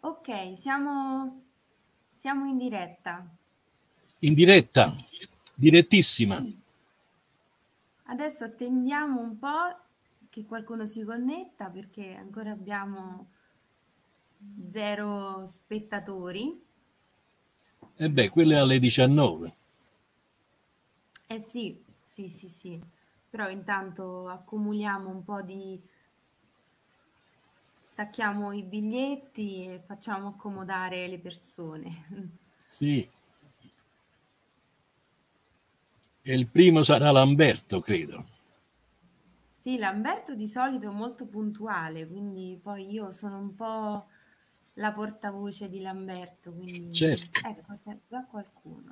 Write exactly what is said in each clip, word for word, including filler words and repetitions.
Ok, siamo, siamo in diretta. In diretta, direttissima. Sì. Adesso attendiamo un po' che qualcuno si connetta perché ancora abbiamo zero spettatori. E beh, quello è Adesso... alle diciannove. Eh sì, sì, sì, sì. Però intanto accumuliamo un po' di... Stacchiamo i biglietti e facciamo accomodare le persone. Sì. E il primo sarà Lamberto, credo. Sì, Lamberto di solito è molto puntuale, quindi poi io sono un po' la portavoce di Lamberto, quindi Certo. ecco, c'è già qualcuno.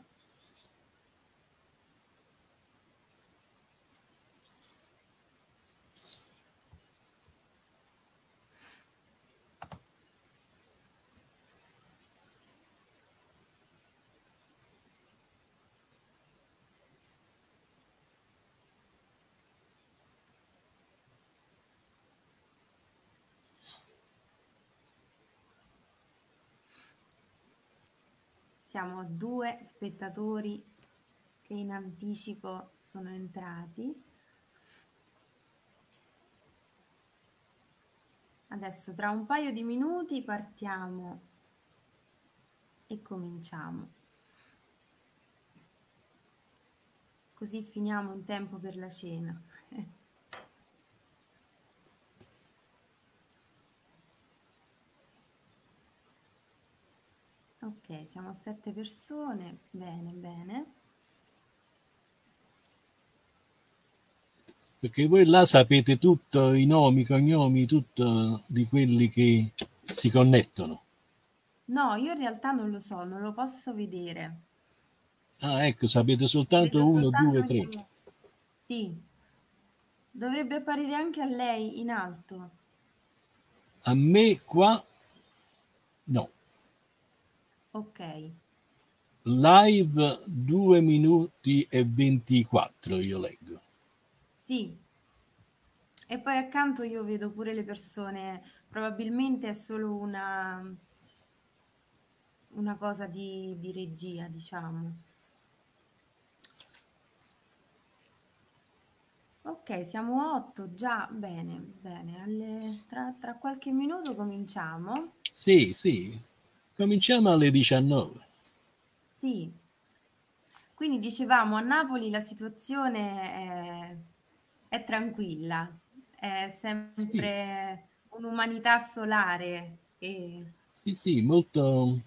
Siamo due spettatori che in anticipo sono entrati. Adesso tra un paio di minuti partiamo e cominciamo. Così finiamo in tempo per la cena. Ok, siamo sette persone. Bene, bene. Perché voi là sapete tutto, i nomi, i cognomi, tutto di quelli che si connettono. No, io in realtà non lo so, non lo posso vedere. Ah, ecco, sapete Vedo soltanto uno, soltanto due, il tre. nome. Sì, dovrebbe apparire anche a lei in alto. A me qua, no. Ok, Live due minuti e ventiquattro io leggo. sì. E poi accanto io vedo pure le persone, probabilmente è solo una, una cosa di, di regia, diciamo. Ok, siamo otto, già, bene, bene. Alle- tra, tra qualche minuto cominciamo. Sì, sì. Cominciamo alle diciannove. Sì, quindi dicevamo a Napoli la situazione è, è tranquilla, è Sì, sempre un'umanità solare e sì, sì, molto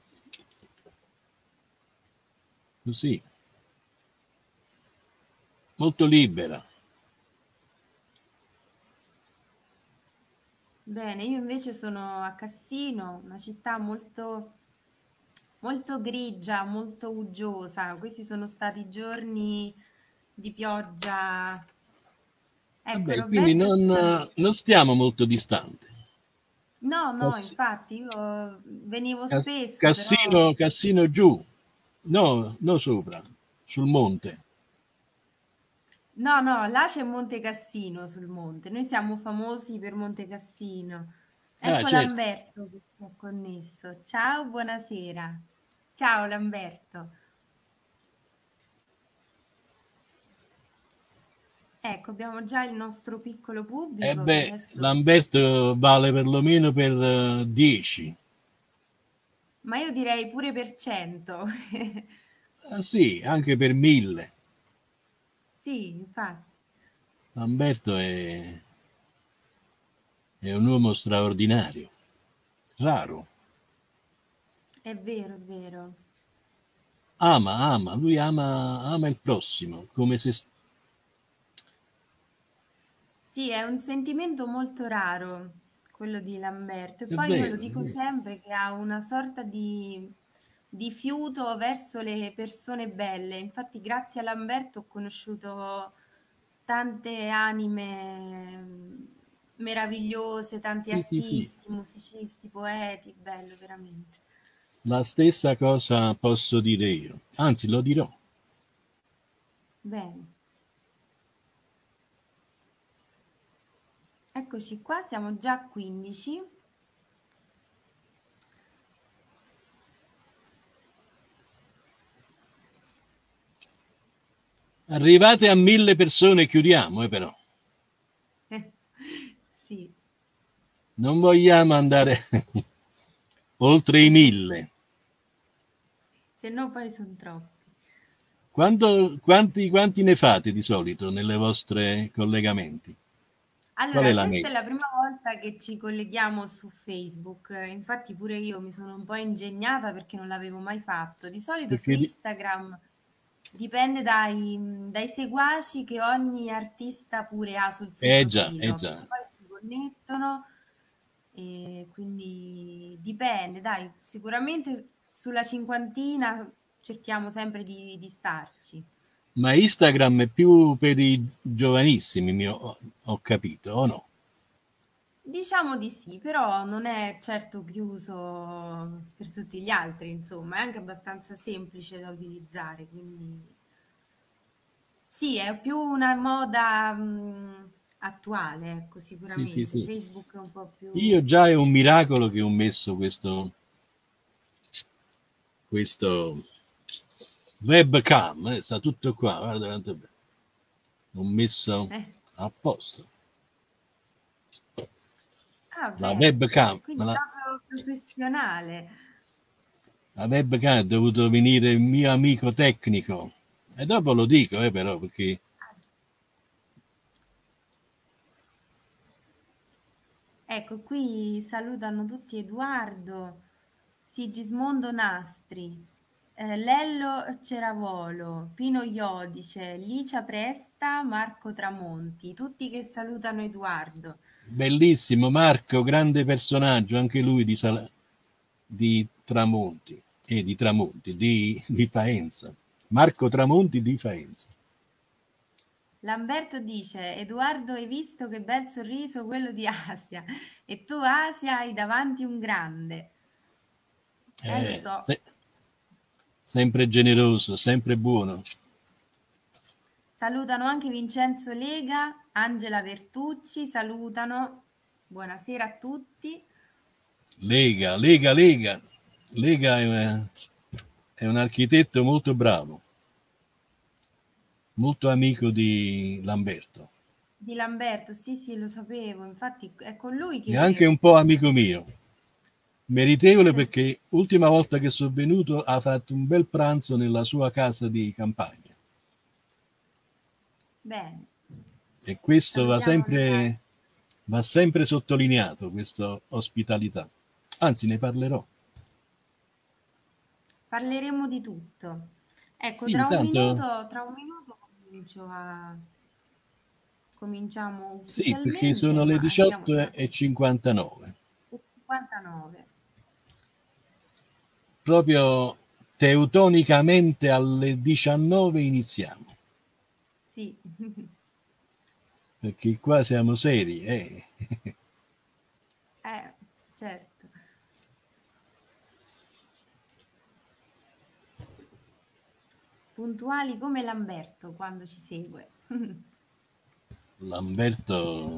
così, molto libera. bene. Io invece sono a Cassino, una città molto, molto grigia, molto uggiosa. Questi sono stati giorni di pioggia. Ecco, Vabbè, quindi Roberto ci saluta. non, non stiamo molto distanti. No, no, Cass- infatti io venivo Cass- spesso, però Cassino, Cassino giù, no, no sopra, sul monte. no, no, là c'è Monte Cassino sul monte. Noi siamo famosi per Monte Cassino. Ah, Ecco certo. Lamberto che si è connesso. Ciao, buonasera. Ciao Lamberto. Ecco, abbiamo già il nostro piccolo E pubblico che beh, adesso... Lamberto vale perlomeno per eh, dieci. Ma io direi pure per cento. Ah, sì, anche per mille. Sì, infatti, Lamberto è, è un uomo straordinario, raro. è vero, è vero. Ama, ama, lui ama, ama il prossimo, come se... Sì, è un sentimento molto raro quello di Lamberto e È poi io lo vero, è dico vero. sempre che ha una sorta di, di fiuto verso le persone belle. Infatti, grazie a Lamberto ho conosciuto tante anime mm, meravigliose, tanti Sì, sì, sì. artisti, musicisti, poeti, bello veramente. La stessa cosa posso dire io, anzi lo dirò. Bene, eccoci qua, siamo già a quindici. Arrivate a mille persone chiudiamo, eh, però. Sì. Non vogliamo andare oltre i mille. Se no poi sono troppi. Quanto, quanti, quanti ne fate di solito nelle vostre collegamenti? Qual è Allora, la questa è media? la prima volta che ci colleghiamo su Facebook, infatti pure io mi sono un po' ingegnata perché non l'avevo mai fatto. Di solito su Perché di- Instagram dipende dai, dai seguaci che ogni artista pure ha sul suo Eh già, eh profilo, perché già. poi si connettono e quindi dipende, dai, sicuramente sulla cinquantina cerchiamo sempre di, di starci. Ma Instagram è più per i giovanissimi, mi ho, ho capito, o no? Diciamo di sì, però non è certo chiuso per tutti gli altri, insomma, è anche abbastanza semplice da utilizzare, quindi sì, è più una moda mh, attuale, ecco, Sì, sì, sicuramente. sì. Facebook è un po' più... Io già è un miracolo che ho messo questo, questo webcam, eh, sta tutto qua, guarda quanto è bello. L'ho messo eh. a posto. Ah, La bene, webcam, quindi la, proprio professionale. la webcam è dovuto venire il mio amico tecnico. E dopo lo dico, eh, però, perché Ecco, qui salutano tutti Edoardo, Sigismondo Nastri, eh, Lello Ceravolo, Pino Iodice, Licia Presta, Marco Tramonti, tutti che salutano Edoardo. bellissimo Marco, grande personaggio, anche lui di, Sal- di Tramonti, e di Tramonti, di, di Faenza. Marco Tramonti di Faenza. Lamberto dice, Edoardo, hai visto che bel sorriso quello di Asia? E tu, Asia, hai davanti un grande. Eh, lo Eh, so. se- sempre generoso, sempre buono. Salutano anche Vincenzo Lega, Angela Vertucci, salutano. Buonasera a tutti. Lega, Lega, Lega. Lega è, una- è un architetto molto bravo, molto amico di Lamberto. Di Lamberto, sì, sì, lo sapevo. Infatti è con lui E anche che... un po' amico mio. Meritevole perché l'ultima volta che sono venuto ha fatto un bel pranzo nella sua casa di campagna. Bene, E questo va salutiamo Lega. sempre, va sempre sottolineato, questa ospitalità. Anzi, ne parlerò. Parleremo di tutto. Ecco, Sì, tra un tanto minuto, tra un minuto comincio a... cominciamo sì, perché ufficialmente, sono le ma andiamo diciotto tra e cinquantanove. cinquantanove. Proprio teutonicamente alle diciannove iniziamo, Sì. perché qua siamo seri. Eh. Eh, certo. Puntuali come Lamberto quando ci segue. Lamberto,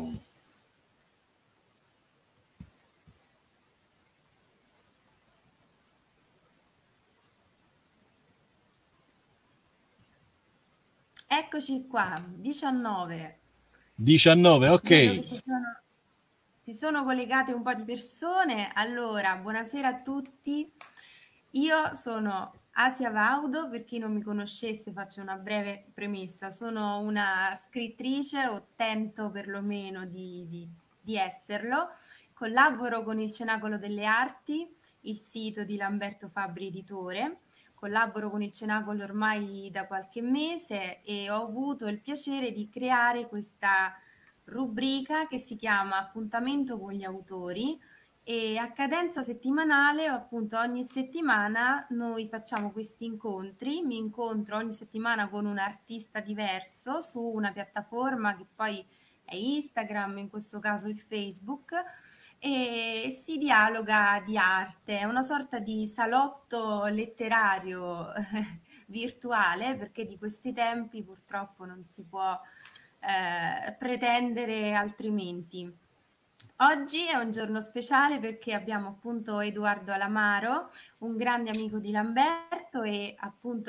Eccoci qua, diciannove. diciannove, ok. Vedo che si sono, si sono collegate un po' di persone. Allora, buonasera a tutti. Io sono Asia Vaudo, per chi non mi conoscesse faccio una breve premessa. Sono una scrittrice, o tento perlomeno di, di, di esserlo. Collaboro con il Cenacolo delle Arti, il sito di Lamberto Fabbri Editore. Collaboro con il Cenacolo ormai da qualche mese e ho avuto il piacere di creare questa rubrica che si chiama Appuntamento con gli autori e a cadenza settimanale, o appunto ogni settimana, noi facciamo questi incontri. Mi incontro ogni settimana con un artista diverso su una piattaforma che poi è Instagram, in questo caso il Facebook, e si dialoga di arte. È una sorta di salotto letterario virtuale, perché di questi tempi purtroppo non si può eh, pretendere altrimenti. Oggi è un giorno speciale perché abbiamo appunto Edoardo Alamaro, un grande amico di Lamberto e appunto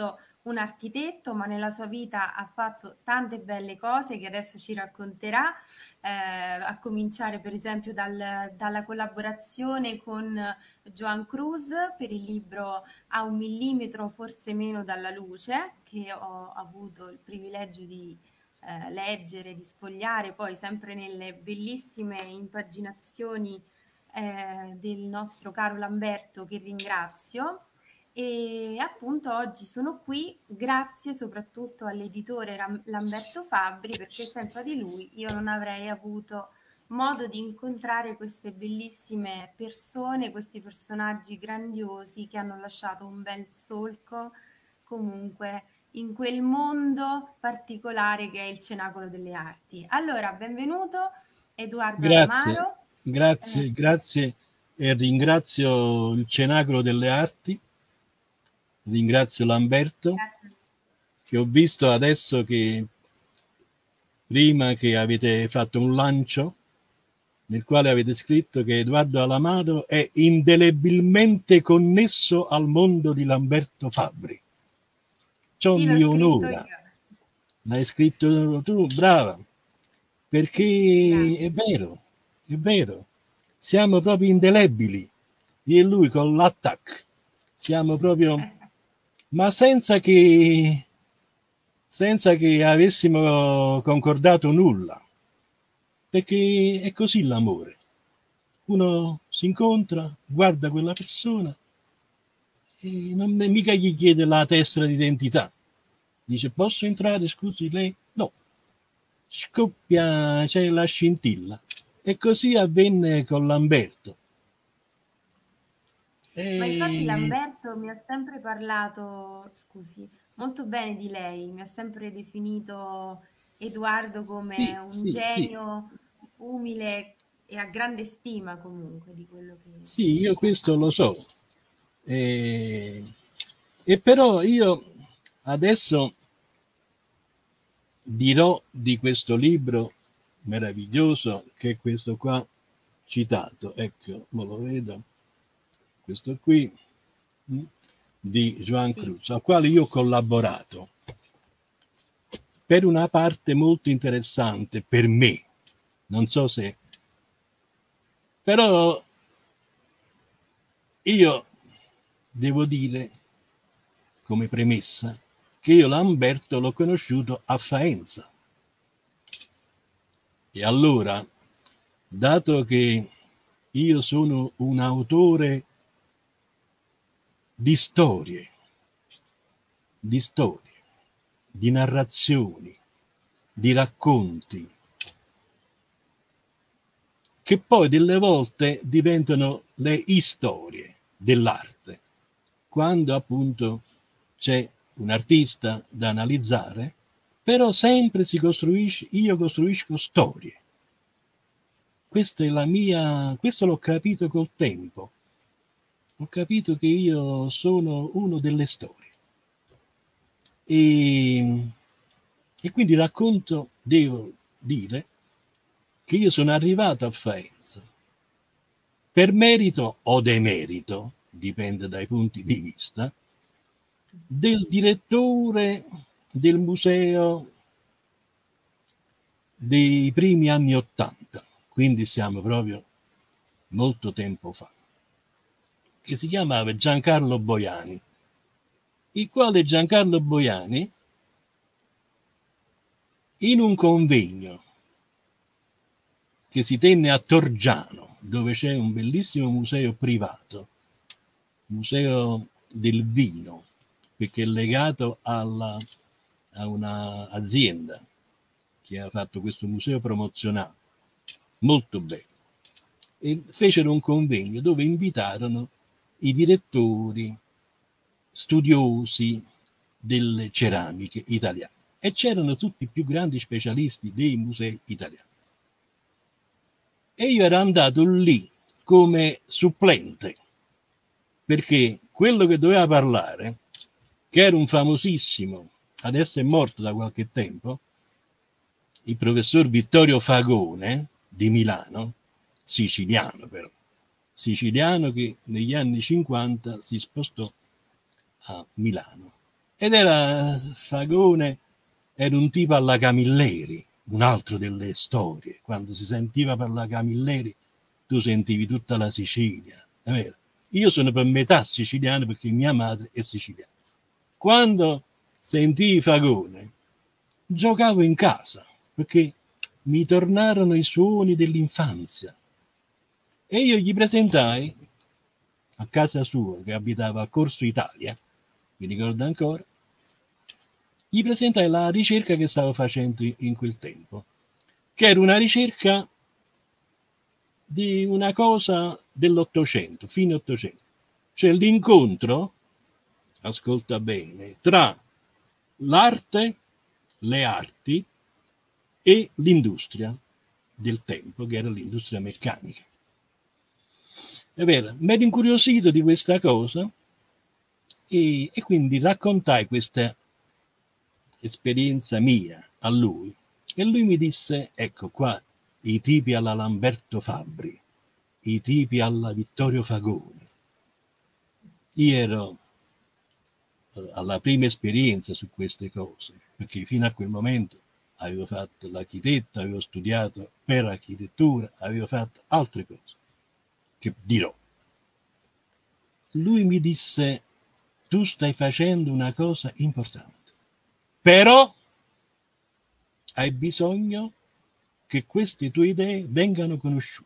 un architetto, ma nella sua vita ha fatto tante belle cose che adesso ci racconterà, eh, a cominciare per esempio dal, dalla collaborazione con Joan Cruz per il libro A un millimetro forse meno dalla luce, che ho avuto il privilegio di eh, leggere, di sfogliare, poi sempre nelle bellissime impaginazioni eh, del nostro caro Lamberto, che ringrazio. E appunto oggi sono qui grazie soprattutto all'editore Ram- Lamberto Fabbri, perché senza di lui io non avrei avuto modo di incontrare queste bellissime persone, questi personaggi grandiosi che hanno lasciato un bel solco comunque in quel mondo particolare che è il Cenacolo delle Arti. Allora, benvenuto Edoardo Grazie, Alamaro. Eh, grazie, grazie e ringrazio il Cenacolo delle Arti, ringrazio Lamberto, grazie. che ho visto adesso che prima che avete fatto un lancio nel quale avete scritto che Edoardo Alamaro è indelebilmente connesso al mondo di Lamberto Fabbri. Ciò Sì, l'ho mi scritto onora. io. L'hai scritto tu, brava, perché è Grazie. vero, è vero. Siamo proprio indelebili, io e lui con l'attack. Siamo proprio, ma senza che, senza che avessimo concordato nulla, perché è così l'amore. Uno si incontra, guarda quella persona e non mica gli chiede la tessera d'identità. Dice, posso entrare, scusi lei? No. Scoppia, c'è la scintilla. E così avvenne con Lamberto. Ma infatti E... Lamberto mi ha sempre parlato, scusi, molto bene di lei, mi ha sempre definito Edoardo come Sì, un sì, sì. genio umile e a grande stima comunque di quello che, Sì, io che ha questo fatto. lo so. E, e però io adesso dirò di questo libro meraviglioso che è questo qua citato. Ecco, me lo vedo. Questo qui di Joan Sì, Cruz, al quale io ho collaborato per una parte molto interessante per me. Non so se... Però io devo dire, come premessa, che io Lamberto l'ho conosciuto a Faenza. E allora, dato che io sono un autore di storie, di storie, di narrazioni, di racconti, che poi delle volte diventano le storie dell'arte, quando appunto c'è un artista da analizzare, però sempre si costruisce, io costruisco storie. Questa è la mia, questo l'ho capito col tempo. Ho capito che io sono uno delle storie. E, e quindi racconto, devo dire, che io sono arrivato a Faenza per merito o demerito, dipende dai punti di vista, del direttore del museo dei primi anni ottanta, quindi siamo proprio molto tempo fa, che si chiamava Giancarlo Boiani, il quale Giancarlo Boiani, in un convegno che si tenne a Torgiano, dove c'è un bellissimo museo privato, museo del vino, perché è legato alla, a un'azienda che ha fatto questo museo promozionale, molto bello. E fecero un convegno dove invitarono i direttori, studiosi delle ceramiche italiane e c'erano tutti i più grandi specialisti dei musei italiani. E io ero andato lì come supplente, perché quello che doveva parlare, che era un famosissimo, adesso è morto da qualche tempo, il professor Vittorio Fagone di Milano, siciliano però, siciliano che negli anni cinquanta si spostò a Milano ed era Fagone, era un tipo alla Camilleri, un altro delle storie. Quando si sentiva per la Camilleri, tu sentivi tutta la Sicilia, è vero? Io sono per metà siciliano perché mia madre è siciliana. Quando sentii Fagone, giocavo in casa perché mi tornarono i suoni dell'infanzia e io gli presentai a casa sua, che abitava a Corso Italia, mi ricordo ancora, gli presentai la ricerca che stavo facendo in quel tempo, che era una ricerca di una cosa dell'Ottocento, fine Ottocento, cioè l'incontro, ascolta bene, tra l'arte, le arti e l'industria del tempo, che era l'industria meccanica. È vero, mi ero incuriosito di questa cosa e, e quindi raccontai questa esperienza mia a lui e lui mi disse, ecco qua, i tipi alla Lamberto Fabbri, i tipi alla Vittorio Fagone. Io ero alla prima esperienza su queste cose, perché fino a quel momento avevo fatto l'architetto, avevo studiato per architettura, avevo fatto altre cose, che dirò. Lui mi disse, tu stai facendo una cosa importante, però hai bisogno che queste tue idee vengano conosciute.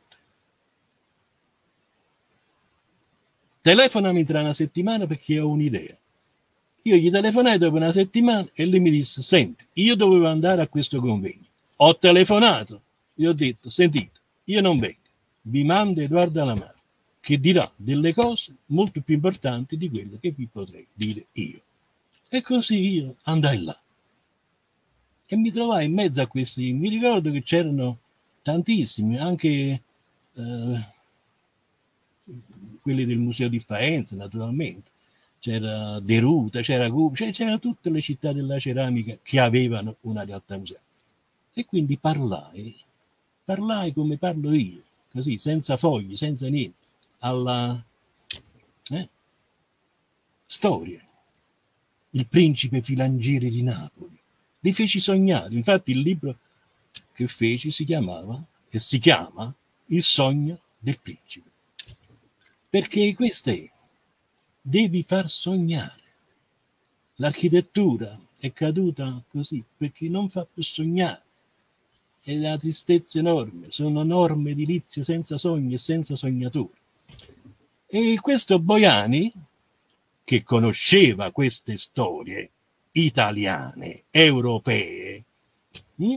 Telefonami tra una settimana perché ho un'idea. Io gli telefonai dopo una settimana e lui mi disse, senti, io dovevo andare a questo convegno. Ho telefonato, gli ho detto, sentite, io non vengo, vi mando Edoardo Alamaro, che dirà delle cose molto più importanti di quelle che vi potrei dire io. E così io andai là. E mi trovai in mezzo a questi, mi ricordo che c'erano tantissimi, anche eh, quelli del Museo di Faenza, naturalmente. C'era Deruta, c'era Gubbio, c'erano tutte le città della ceramica che avevano una realtà museale. E quindi parlai, parlai come parlo io, così, senza fogli, senza niente, alla eh, storia. Il principe filangiere di Napoli. Li feci sognare, infatti il libro che feci si chiamava, e si chiama, Il sogno del principe. Perché questo è, devi far sognare. L'architettura è caduta così perché non fa più sognare. È una tristezza enorme, sono norme edilizie senza sogni e senza sognatori. E questo Boiani, che conosceva queste storie italiane, europee, hm?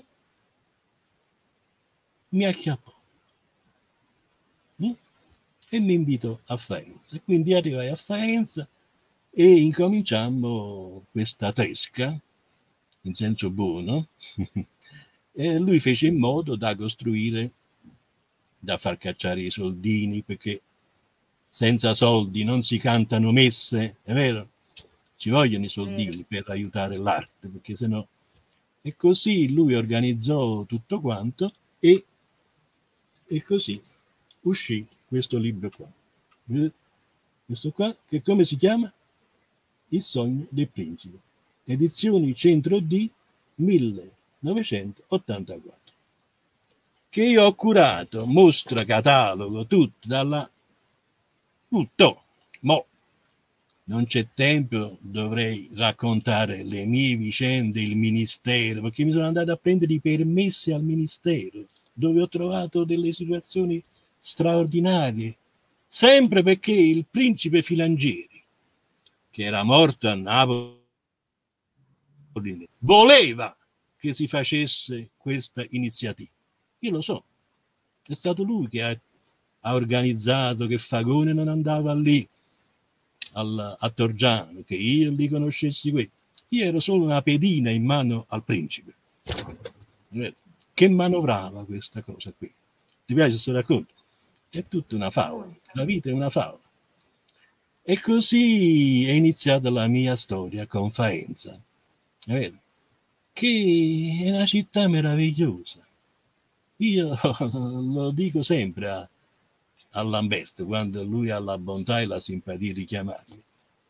mi acchiappò hm? e mi invitò a Faenza. Quindi arrivai a Faenza e incominciammo questa tresca, in senso buono, e lui fece in modo da costruire, da far cacciare i soldini, perché senza soldi non si cantano messe, è vero? Ci vogliono i soldini per aiutare l'arte, perché sennò... E così lui organizzò tutto quanto e, e così uscì questo libro qua. Questo qua, che come si chiama? Il sogno del principe. Edizioni Centro D millenovecentottantaquattro. Che io ho curato, mostra, catalogo, tutto, dalla... tutto. Mo' non c'è tempo, dovrei raccontare le mie vicende, il ministero, perché mi sono andato a prendere i permessi al ministero, dove ho trovato delle situazioni straordinarie, sempre perché il principe Filangieri, che era morto a Napoli, voleva che si facesse questa iniziativa. Io lo so, è stato lui che ha, ha organizzato che Fagone non andava lì, Al, a Torgiano, che io li conoscessi qui. Io ero solo una pedina in mano al principe, che manovrava questa cosa qui. Ti piace questo racconto? È tutta una favola, la vita è una favola. E così è iniziata la mia storia con Faenza, è vero? Che è una città meravigliosa. Io lo dico sempre a a Lamberto, quando lui ha la bontà e la simpatia di chiamarmi.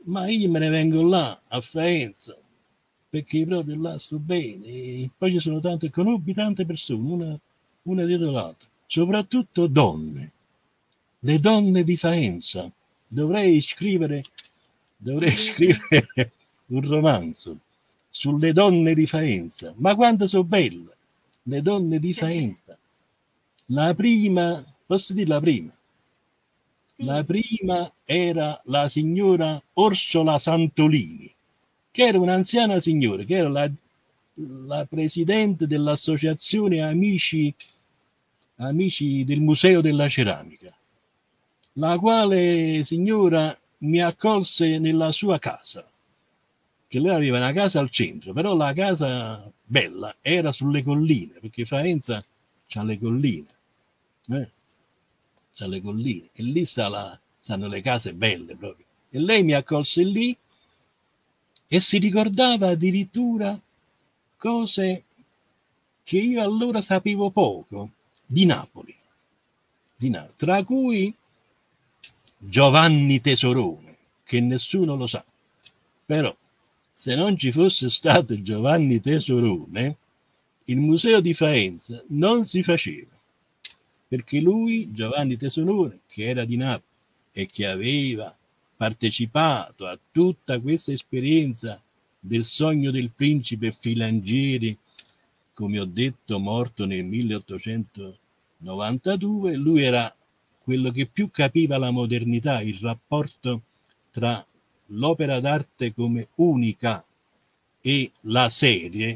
ma io me ne vengo là a Faenza perché proprio là sto bene. E poi ci sono tante, conobbi tante persone, una, una dietro l'altra, soprattutto donne, le donne di Faenza. Dovrei scrivere, dovrei scrivere un romanzo sulle donne di Faenza. Ma quanto sono belle le donne di Faenza! La prima, posso dire la prima? Sì. La prima era la signora Orsola Santolini, che era un'anziana signora, che era la, la presidente dell'associazione Amici, Amici del Museo della Ceramica, la quale signora mi accolse nella sua casa, che lei aveva una casa al centro, però la casa bella era sulle colline, perché Faenza c'ha le colline, eh? C'ha le colline, e lì sta la, stanno le case belle proprio. E lei mi accolse lì e si ricordava addirittura cose che io allora sapevo poco di Napoli, di Napoli, tra cui Giovanni Tesorone, che nessuno lo sa, però se non ci fosse stato Giovanni Tesorone, il museo di Faenza non si faceva, perché lui, Giovanni Tesorone, che era di Napoli e che aveva partecipato a tutta questa esperienza del sogno del principe Filangieri, come ho detto, morto nel milleottocentonovantadue, lui era quello che più capiva la modernità, il rapporto tra l'opera d'arte come unica e la serie.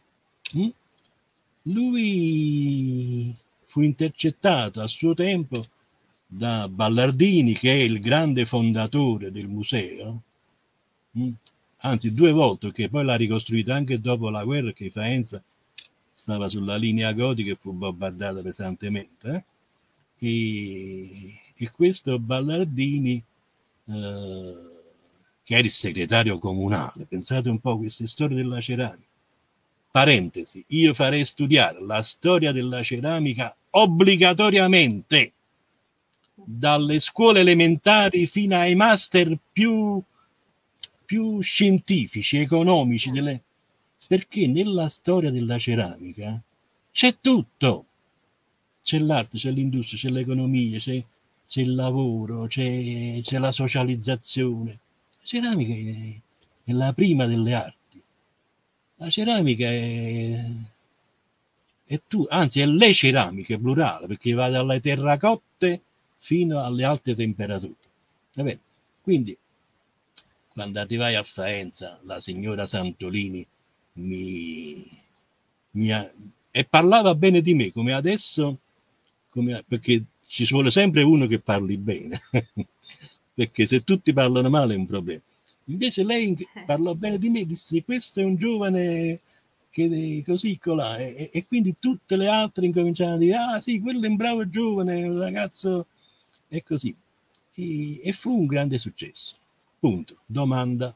Lui fu intercettato a suo tempo da Ballardini, che è il grande fondatore del museo, anzi due volte, che poi l'ha ricostruito anche dopo la guerra, che Faenza stava sulla linea gotica e fu bombardata pesantemente, eh? e, e questo Ballardini, eh, che era il segretario comunale, pensate un po' a queste storie della ceramica. Parentesi, io farei studiare la storia della ceramica obbligatoriamente dalle scuole elementari fino ai master più, più scientifici, economici, delle... perché nella storia della ceramica c'è tutto. C'è l'arte, c'è l'industria, c'è l'economia, c'è, c'è il lavoro, c'è, c'è la socializzazione. La ceramica è, è la prima delle arti. La ceramica è, è tu, anzi è le ceramiche, plurale, perché va dalle terracotte fino alle alte temperature. Va bene? Quindi, quando arrivai a Faenza, la signora Santolini mi, mi ha, e parlava bene di me, come adesso, come, perché ci vuole sempre uno che parli bene, perché se tutti parlano male è un problema. Invece lei parlò bene di me, disse questo è un giovane che così colà, e, e quindi tutte le altre incominciarono a dire ah sì, quello è un bravo giovane, un ragazzo, e così. E, e fu un grande successo. Punto. Domanda.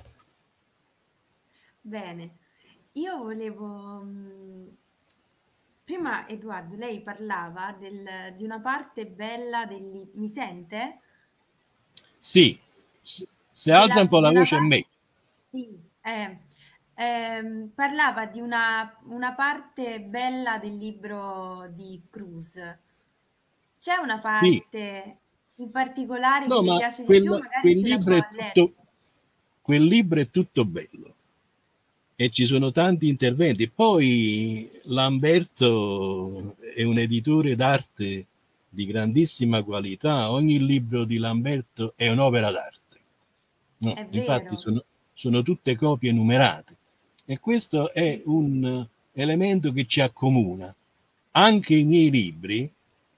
Bene, io volevo... mh, Prima, Edoardo, lei parlava del- di una parte bella del... Mi sente? Sì, se alza un Della, po' di la una voce è parte... meglio. Sì, eh, ehm, parlava di una, una parte bella del libro di Cruz. C'è una Sì, parte in particolare che no, le ma piace di più? quel, Magari quel ce la libro può è tutto, leggere. quel libro è tutto bello e ci sono tanti interventi. Poi Lamberto è un editore d'arte di grandissima qualità, ogni libro di Lamberto è un'opera d'arte. No, È infatti vero, sono, sono tutte copie numerate e questo sì, è sì, un elemento che ci accomuna. Anche i miei libri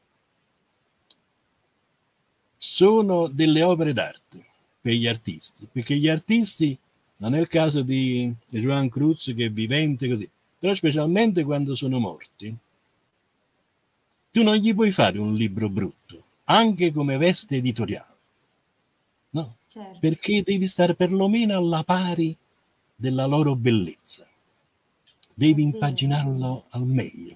sono delle opere d'arte per gli artisti, perché gli artisti, non è il caso di Joan Cruz che è vivente così, però specialmente quando sono morti, tu non gli puoi fare un libro brutto, anche come veste editoriale, no? certo, Perché devi stare perlomeno alla pari della loro bellezza, è devi vero. impaginarlo al meglio.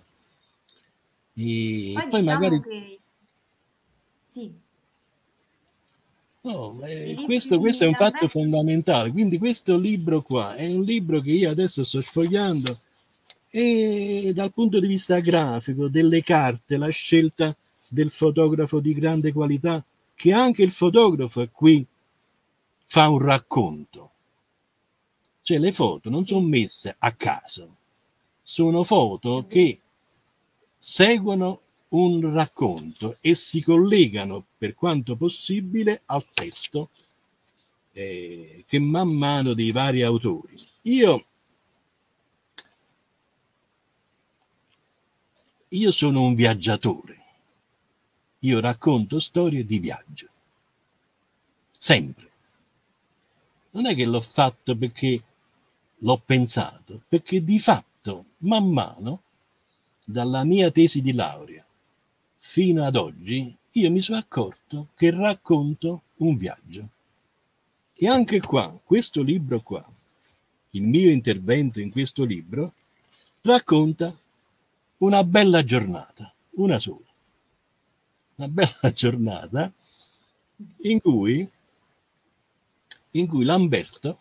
E Poi poi diciamo magari che sì, No, eh, I libri questo, questo è di un fatto Lamberto? fondamentale. Quindi questo libro qua è un libro che io adesso sto sfogliando e dal punto di vista grafico, delle carte, la scelta del fotografo di grande qualità, che anche il fotografo qui fa un racconto. Cioè le foto non sono Sì, messe a caso, sono foto è vero. che seguono un racconto e si collegano per quanto possibile al testo eh, che man mano dei vari autori. Io, io sono un viaggiatore, io racconto storie di viaggio, sempre. Non è che l'ho fatto perché l'ho pensato, perché di fatto, man mano, dalla mia tesi di laurea fino ad oggi, io mi sono accorto che racconto un viaggio. E anche qua, questo libro qua, il mio intervento in questo libro, racconta una bella giornata, una sola, una bella giornata in cui, in cui Lamberto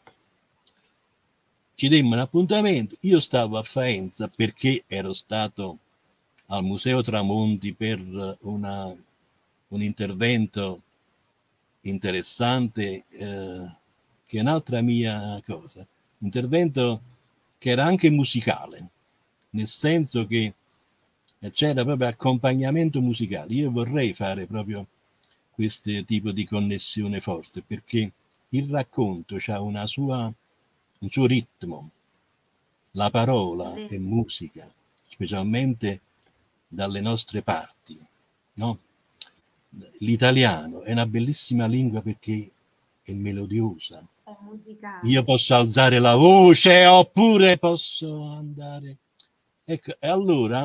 ci demmo un appuntamento. Io stavo a Faenza perché ero stato al Museo Tramonti per una, un intervento interessante, eh, che è un'altra mia cosa, un intervento che era anche musicale, nel senso che c'era proprio accompagnamento musicale. Io vorrei fare proprio questo tipo di connessione forte, perché il racconto ha una sua, un suo ritmo, la È parola è vero. musica, specialmente dalle nostre parti, no? L'italiano è una bellissima lingua perché è melodiosa. È Io musicale. posso alzare la voce oppure posso andare. Ecco, e allora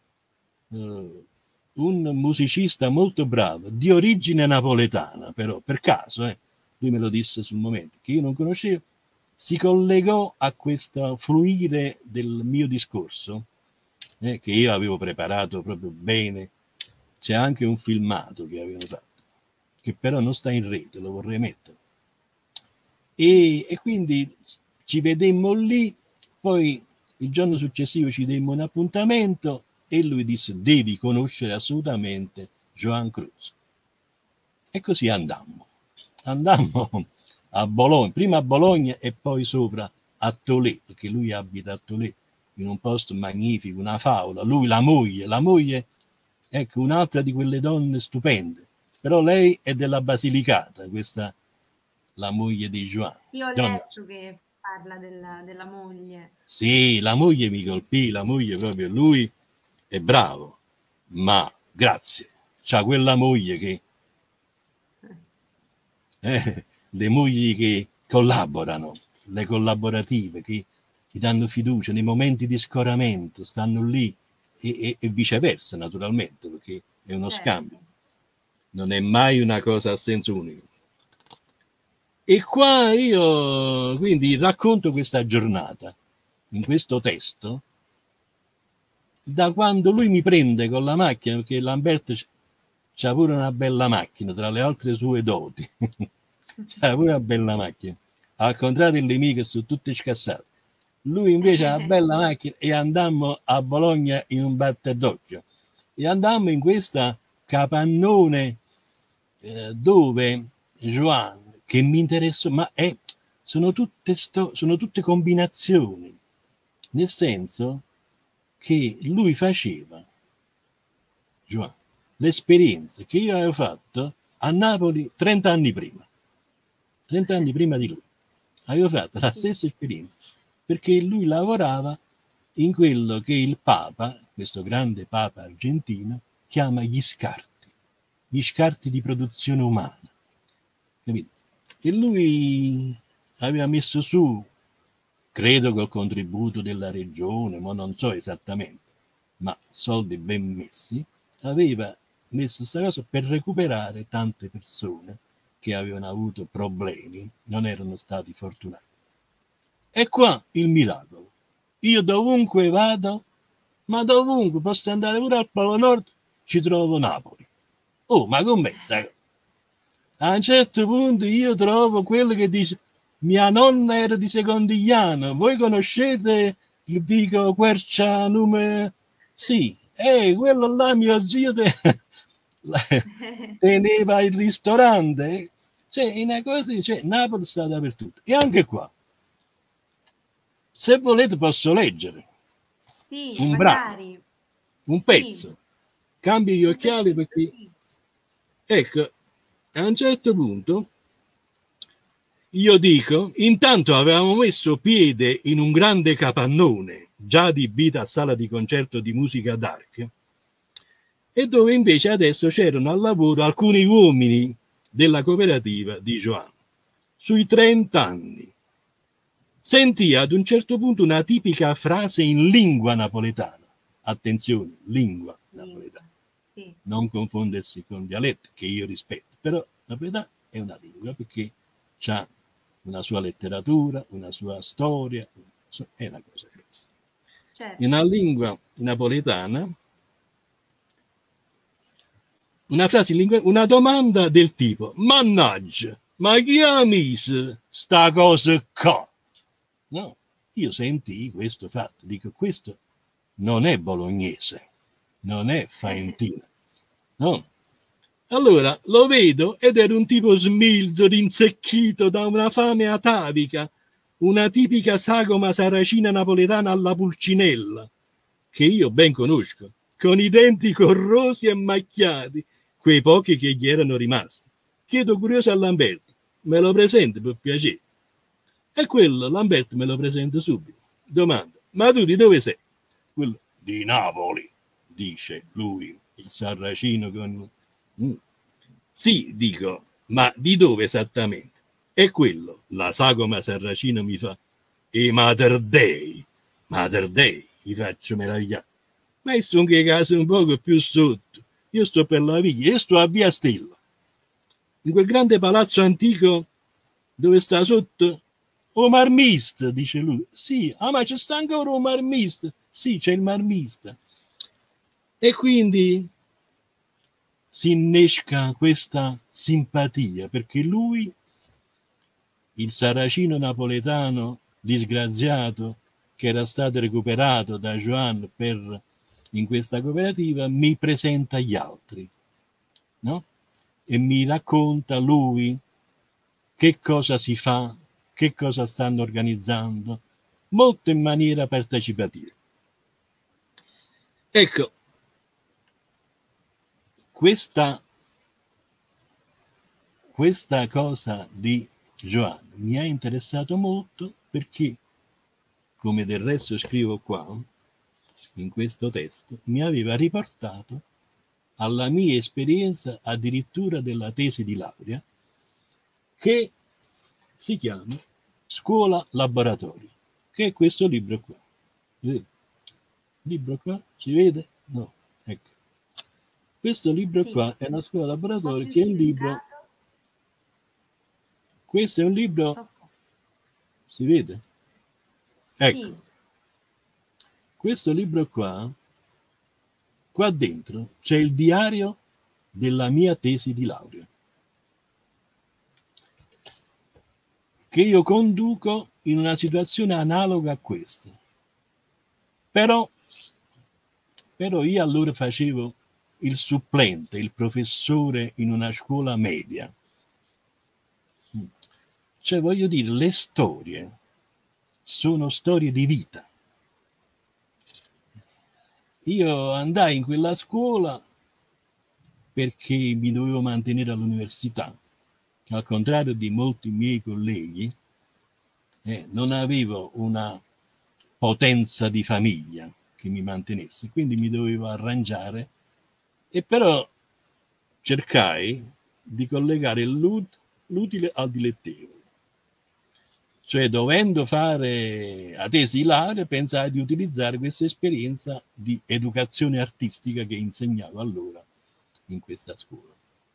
eh, un musicista molto bravo, di origine napoletana, però per caso, eh, lui me lo disse sul momento, che io non conoscevo, si collegò a questo fluire del mio discorso, eh, che io avevo preparato proprio bene. C'è anche un filmato che avevano fatto, che però non sta in rete, lo vorrei mettere. E, e quindi ci vedemmo lì, poi il giorno successivo ci demmo un appuntamento e lui disse devi conoscere assolutamente Joan Cruz. E così andammo. Andammo a Bologna, prima a Bologna e poi sopra a Toledo, perché lui abita a Toledo, in un posto magnifico, una favola. Lui, la moglie, la moglie, ecco, un'altra di quelle donne stupende. Però lei è della Basilicata, questa la moglie di Joan. Io ho Donna. letto che parla della, della moglie. Sì, la moglie mi colpì, la moglie proprio, lui è bravo, ma grazie, c'ha quella moglie che, eh, le mogli che collaborano, le collaborative, che ti danno fiducia nei momenti di scoramento, stanno lì e, e, e viceversa naturalmente, perché è uno scambio, Certo. non è mai una cosa a senso unico. E qua io quindi racconto questa giornata in questo testo da quando lui mi prende con la macchina, perché Lamberto c'ha pure una bella macchina tra le altre sue doti. C'ha pure una bella macchina, al contrario delle mie che sono tutte scassate. Lui invece ha una bella macchina e andammo a Bologna in un batter d'occhio e andammo in questa capannone eh, dove Joan, che mi interessò, ma è, sono, tutte sto, sono tutte combinazioni, nel senso che lui faceva, Joan, l'esperienza che io avevo fatto a Napoli trenta anni prima, trenta anni prima di lui. Avevo fatto la Sì. stessa esperienza, perché lui lavorava in quello che il Papa, questo grande Papa argentino, chiama gli scarti, gli scarti di produzione umana. Capito? E lui aveva messo su, credo col contributo della regione, ma non so esattamente, ma soldi ben messi, aveva messo questa cosa per recuperare tante persone che avevano avuto problemi, non erano stati fortunati. E qua il miracolo. Io dovunque vado, ma dovunque, posso andare pure al Polo Nord, ci trovo Napoli. Oh, ma com'è sta cosa? A un certo punto io trovo quello che dice mia nonna era di Secondigliano, voi conoscete il dico Quercia numero? Sì, eh, quello là mio zio te... teneva il ristorante, cioè una cosa, cioè, Napoli sta dappertutto. E anche qua, se volete posso leggere Sì, un brano, magari. un Sì, pezzo, cambio gli un occhiali pezzetto, perché, sì. ecco, a un certo punto io dico, intanto avevamo messo piede in un grande capannone, già adibito a sala di concerto di musica dark, e dove invece adesso c'erano al lavoro alcuni uomini della cooperativa di Joan, sui trenta anni. Sentì ad un certo punto una tipica frase in lingua napoletana. Attenzione, lingua napoletana. Sì. Non confondersi con dialetto, che io rispetto, però napoletano è una lingua perché ha una sua letteratura, una sua storia, è una cosa questa. Certo. In una lingua napoletana, una frase in lingua, una domanda del tipo, mannaggia, ma chi ha messo sta cosa qua? No, io sentii questo fatto, dico questo non è bolognese, non è faentina, no? Allora lo vedo ed era un tipo smilzo, rinsecchito da una fame atavica, una tipica sagoma saracina napoletana alla pulcinella, che io ben conosco, con i denti corrosi e macchiati, quei pochi che gli erano rimasti. Chiedo curioso a Lamberto, me lo presenti per piacere? E quello Lamberto me lo presenta subito. Domanda, ma tu di dove sei? Quello, di Napoli, dice lui, il sarracino con... Mm. Sì, dico, ma di dove esattamente? E quello, la sagoma sarracino mi fa, e Mater Dei, Mater Dei, gli faccio meravigliare. Maestro, in che caso un poco più sotto, io sto per la via, io sto a Via Stella, in quel grande palazzo antico dove sta sotto o marmista, dice lui. Sì, ah, ma c'è sta ancora un marmista. Sì, c'è il marmista. E quindi si innesca questa simpatia, perché lui, il saracino napoletano disgraziato, che era stato recuperato da Joan per, in questa cooperativa, mi presenta gli altri, no? E mi racconta lui che cosa si fa, che cosa stanno organizzando, molto in maniera partecipativa. Ecco, questa, questa cosa di Joan mi ha interessato molto perché, come del resto scrivo qua, in questo testo, mi aveva riportato alla mia esperienza addirittura della tesi di laurea, che si chiama Scuola Laboratorio, che è questo libro qua. Vedete? Libro qua, si vede? No, ecco. Questo libro Sì. qua è una scuola laboratorio che è un libro... Questo è un libro... Okay. Si vede? Ecco. Sì. Questo libro qua, qua dentro c'è il diario della mia tesi di laurea, che io conduco in una situazione analoga a questa. Però, però io allora facevo il supplente, il professore in una scuola media. Cioè, voglio dire, le storie sono storie di vita. Io andai in quella scuola perché mi dovevo mantenere all'università. Al contrario di molti miei colleghi, eh, non avevo una potenza di famiglia che mi mantenesse, quindi mi dovevo arrangiare, e però cercai di collegare l'utile al dilettevole. Cioè, dovendo fare la tesi di laurea, pensai di utilizzare questa esperienza di educazione artistica che insegnavo allora in questa scuola.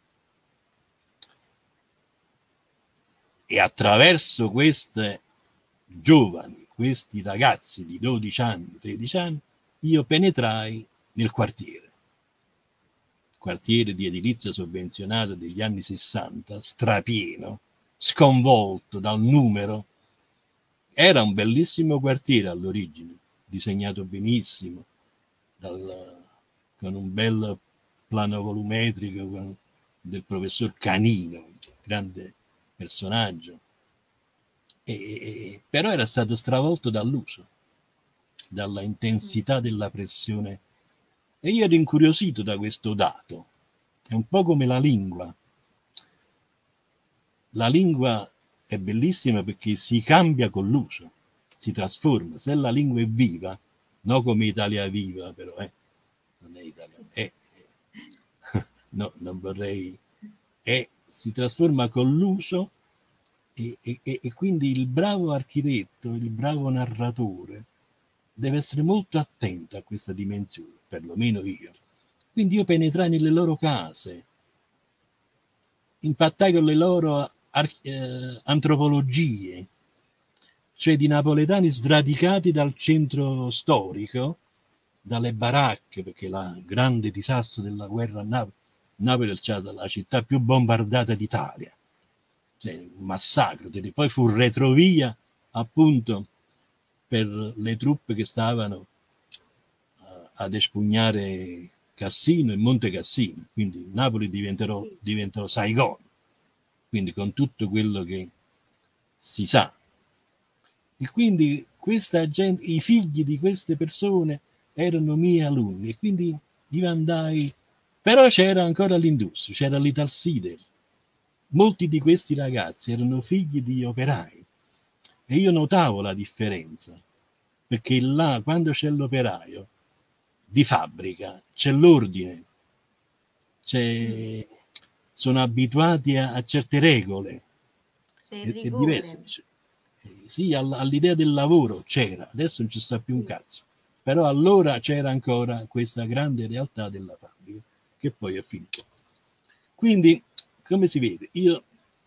E attraverso queste giovani, questi ragazzi di dodici anni, tredici anni, io penetrai nel quartiere. quartiere di edilizia sovvenzionata degli anni sessanta, strapieno, sconvolto dal numero. Era un bellissimo quartiere all'origine, disegnato benissimo, dal, con un bel plano volumetrico con, del professor Canino, grande personaggio, e, e, però era stato stravolto dall'uso, dalla intensità della pressione, e io ero incuriosito da questo dato. È un po' come la lingua. La lingua è bellissima perché si cambia con l'uso, si trasforma. Se la lingua è viva, non come Italia Viva, però eh, non è Italia, è, è, no, non vorrei, è, si trasforma con l'uso e, e, e quindi il bravo architetto, il bravo narratore deve essere molto attento a questa dimensione, perlomeno io. Quindi io penetrai nelle loro case, impattai con le loro eh, antropologie, cioè di napoletani sradicati dal centro storico, dalle baracche, perché il grande disastro della guerra a Napoli, Napoli è stata la città più bombardata d'Italia, cioè un massacro, poi fu retrovia appunto per le truppe che stavano uh, ad espugnare Cassino e Monte Cassino, quindi Napoli diventerò, diventò Saigon, quindi con tutto quello che si sa. E quindi questa gente, i figli di queste persone erano miei alunni, e quindi io andai, però c'era ancora l'industria, c'era l'Italsider. Molti di questi ragazzi erano figli di operai e io notavo la differenza, perché là, quando c'è l'operaio di fabbrica, c'è l'ordine, c'è, sono abituati a, a certe regole, c'è è, il è diverso. rigore. Sì, all'idea del lavoro c'era, adesso non ci sta più un cazzo, però allora c'era ancora questa grande realtà della fabbrica, che poi è finita. Quindi, come si vede, io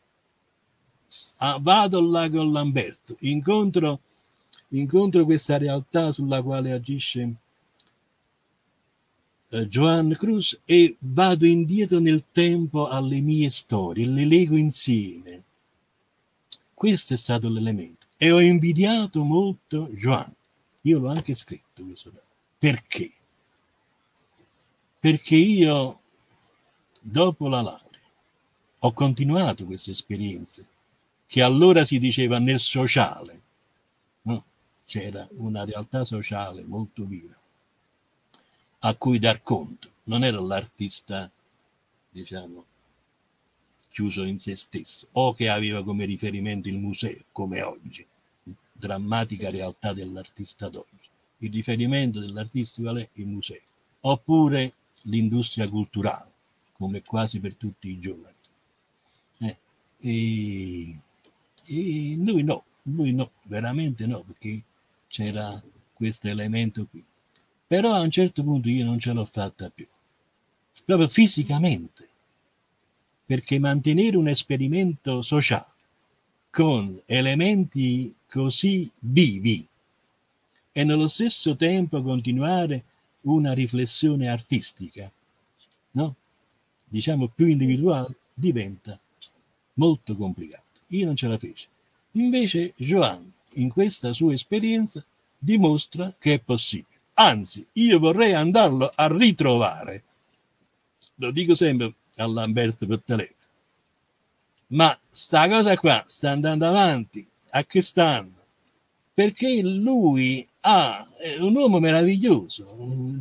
vado là con Lamberto, incontro, incontro questa realtà sulla quale agisce eh, Joan Cruz e vado indietro nel tempo alle mie storie, le leggo insieme. Questo è stato l'elemento. E ho invidiato molto Joan. Io l'ho anche scritto questo. Perché? Perché io, dopo la laurea, ho continuato queste esperienze, che allora si diceva nel sociale, no? C'era una realtà sociale molto viva, a cui dar conto. Non ero l'artista, diciamo, chiuso in se stesso, o che aveva come riferimento il museo, come oggi, drammatica realtà dell'artista d'oggi. Il riferimento dell'artista qual è? Il museo, oppure l'industria culturale, come quasi per tutti i giovani. Eh, e, e lui no, lui no, veramente no, perché c'era questo elemento qui. Però a un certo punto io non ce l'ho fatta più, proprio fisicamente, perché mantenere un esperimento sociale con elementi così vivi e nello stesso tempo continuare una riflessione artistica, no? Diciamo più individuale, diventa molto complicato. Io non ce la feci. Invece Joan, in questa sua esperienza, dimostra che è possibile. Anzi, io vorrei andarlo a ritrovare. Lo dico sempre a Lamberto per telefono. Ma sta cosa qua sta andando avanti, a che stanno? Perché lui ha, è un uomo meraviglioso.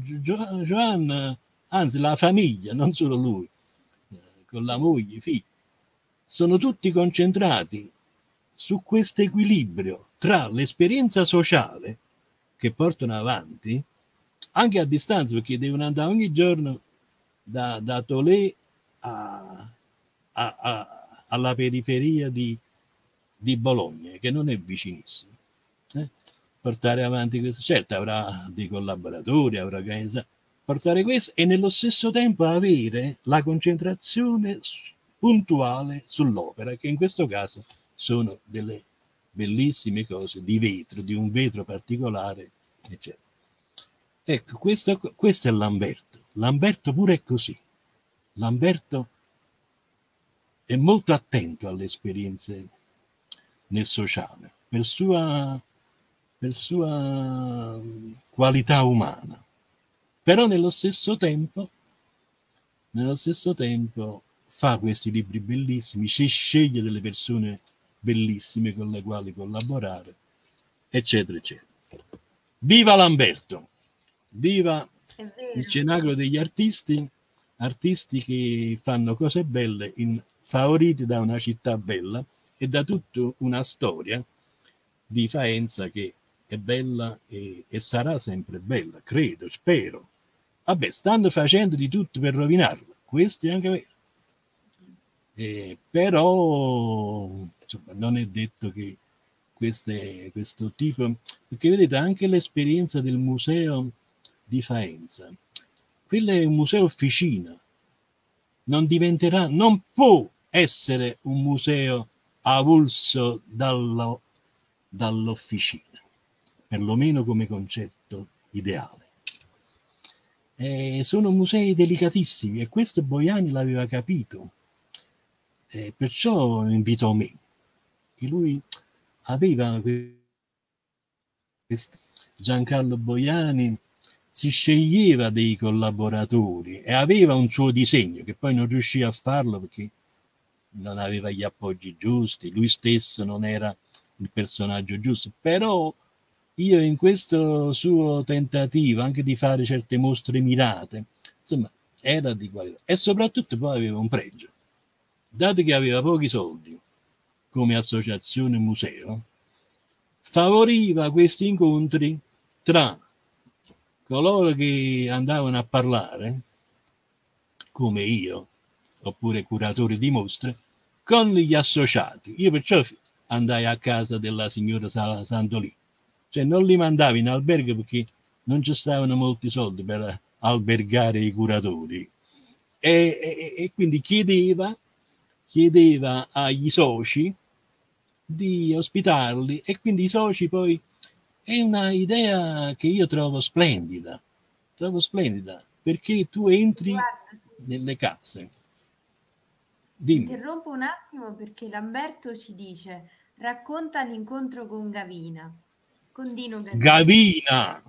Joan, anzi la famiglia, non solo lui, con la moglie, i figli, sono tutti concentrati su questo equilibrio tra l'esperienza sociale che portano avanti, anche a distanza, perché devono andare ogni giorno da, da Tolè a, a, a, alla periferia di, di Bologna, che non è vicinissimo. Eh? Portare avanti questo, certo avrà dei collaboratori, avrà organizzato, portare questo e nello stesso tempo avere la concentrazione puntuale sull'opera, che in questo caso sono delle bellissime cose di vetro, di un vetro particolare, eccetera. Ecco, questo, questo è Lamberto. Lamberto pure è così. Lamberto è molto attento alle esperienze nel sociale, per sua, per sua qualità umana, però nello stesso tempo, nello stesso tempo fa questi libri bellissimi, si sceglie delle persone bellissime con le quali collaborare, eccetera, eccetera. Viva Lamberto! Viva il Cenacolo degli artisti, artisti che fanno cose belle, in, favoriti da una città bella e da tutta una storia di Faenza che è bella e, e sarà sempre bella, credo, spero. Vabbè, stanno facendo di tutto per rovinarla, questo è anche vero. Eh, però insomma, non è detto che queste, questo tipo, perché vedete anche l'esperienza del museo di Faenza, quello è un museo officina, non diventerà, non può essere un museo avulso dallo, dall'officina, perlomeno come concetto ideale. Eh, sono musei delicatissimi e questo Boiani l'aveva capito, eh, perciò invitò me, che lui aveva questo, Giancarlo Boiani si sceglieva dei collaboratori e aveva un suo disegno che poi non riuscì a farlo perché non aveva gli appoggi giusti, lui stesso non era il personaggio giusto, però io in questo suo tentativo anche di fare certe mostre mirate, insomma, era di qualità e soprattutto poi aveva un pregio, dato che aveva pochi soldi come associazione museo, favoriva questi incontri tra coloro che andavano a parlare, come io, oppure curatori di mostre, con gli associati. Io perciò andai a casa della signora Santolì, cioè non li mandavo in albergo perché non ci stavano molti soldi per albergare i curatori e, e, e quindi chiedeva, chiedeva agli soci di ospitarli e quindi i soci poi è una idea che io trovo splendida, trovo splendida perché tu entri Guarda, nelle case. Dimmi. Interrompo un attimo perché Lamberto ci dice racconta l'incontro con Gavina. Con Dino Gavina. Gavina!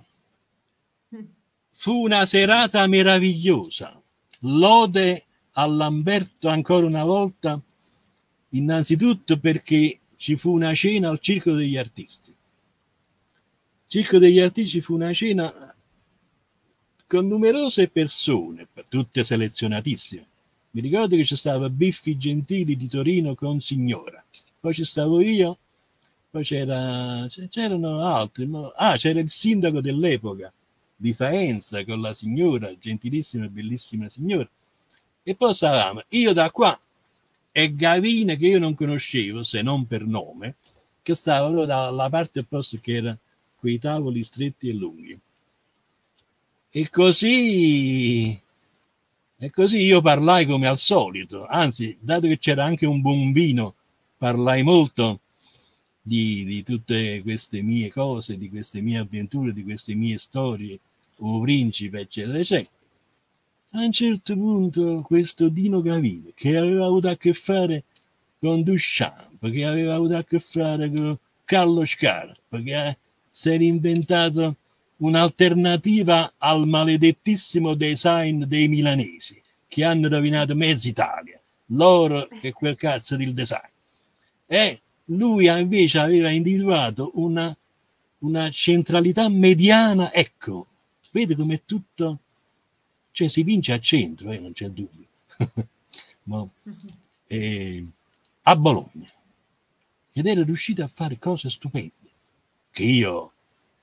Fu una serata meravigliosa. Lode a Lamberto ancora una volta, innanzitutto perché ci fu una cena al Circo degli Artisti. Circo degli Artisti fu una cena con numerose persone, tutte selezionatissime. Mi ricordo che c'è stava Biffi Gentili di Torino con Signora, poi ci stavo io, poi c'era, c'erano altri, ah c'era il sindaco dell'epoca di Faenza con la signora, gentilissima e bellissima signora, e poi stavamo io da qua e Gavina che io non conoscevo se non per nome, che stava proprio dalla parte opposta, che era quei tavoli stretti e lunghi. E così, e così io parlai come al solito, anzi, dato che c'era anche un buon vino, parlai molto di, di tutte queste mie cose, di queste mie avventure, di queste mie storie, o principe, eccetera, eccetera. A un certo punto questo Dino Gavina, che aveva avuto a che fare con Duchamp, che aveva avuto a che fare con Carlo Scarpa, che si era inventato un'alternativa al maledettissimo design dei milanesi, che hanno rovinato mezza Italia, loro e quel cazzo del design. E lui invece aveva individuato una, una centralità mediana, ecco, vede com'è tutto, cioè si vince a centro, eh, non c'è dubbio, ma, eh, a Bologna, ed era riuscito a fare cose stupende, che io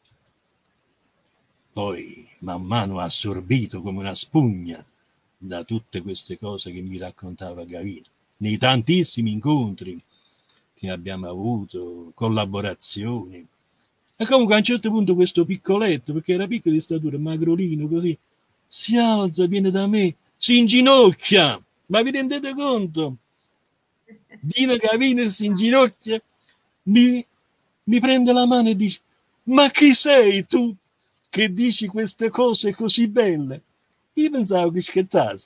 poi man mano assorbito come una spugna da tutte queste cose che mi raccontava Gavina, nei tantissimi incontri che abbiamo avuto, collaborazioni. E comunque a un certo punto questo piccoletto, perché era piccolo di statura, magrolino così, si alza, viene da me, si inginocchia, ma vi rendete conto? Dino Gavina si inginocchia, mi, mi prende la mano e dice: ma chi sei tu che dici queste cose così belle? Io pensavo che scherzassi,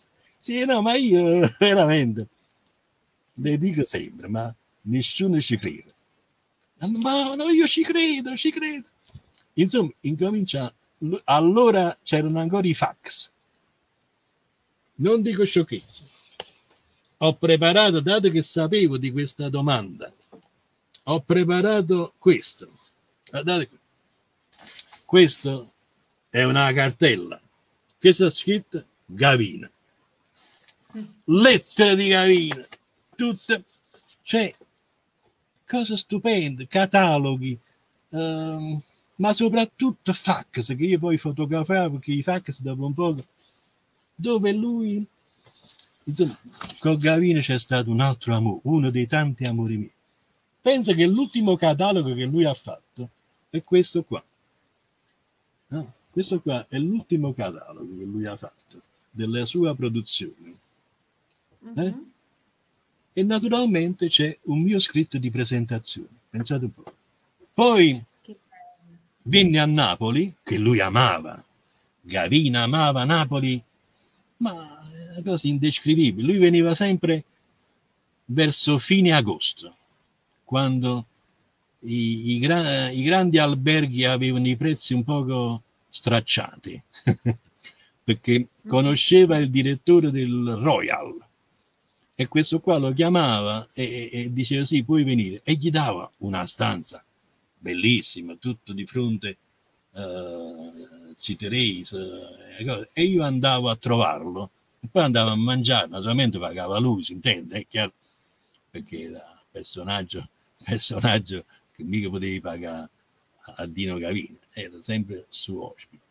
Sì, no, ma io veramente le dico sempre, ma nessuno ci crede. Ma no, io ci credo, ci credo. Insomma, incomincia. Allora c'erano ancora i fax. Non dico sciocchezze. Ho preparato, dato che sapevo di questa domanda, ho preparato questo. Guardate qui. Questo è una cartella che sta scritta Gavina. Lettere di Gavina. Tutte. Cioè, cose stupende, cataloghi, ehm, ma soprattutto fax, che io poi fotografavo, perché i fax dopo un po', dove lui, insomma, con Gavina c'è stato un altro amore, uno dei tanti amori miei. Pensa che l'ultimo catalogo che lui ha fatto è questo qua. No? Questo qua è l'ultimo catalogo che lui ha fatto della sua produzione. Eh? Mm-hmm. E naturalmente c'è un mio scritto di presentazione. Pensate un po'. Poi venne a Napoli, che lui amava. Gavina amava Napoli, ma è una cosa indescrivibile. Lui veniva sempre verso fine agosto, quando i, i, gra- i grandi alberghi avevano i prezzi un poco stracciati, perché conosceva il direttore del Royal. E questo qua lo chiamava e, e diceva sì, puoi venire. E gli dava una stanza bellissima, tutto di fronte uh, Citerese, uh, e io andavo a trovarlo e poi andavo a mangiare, naturalmente pagava lui, si intende, è chiaro, perché era personaggio, personaggio che mica potevi pagare a Dino Gavina, era sempre suo ospite.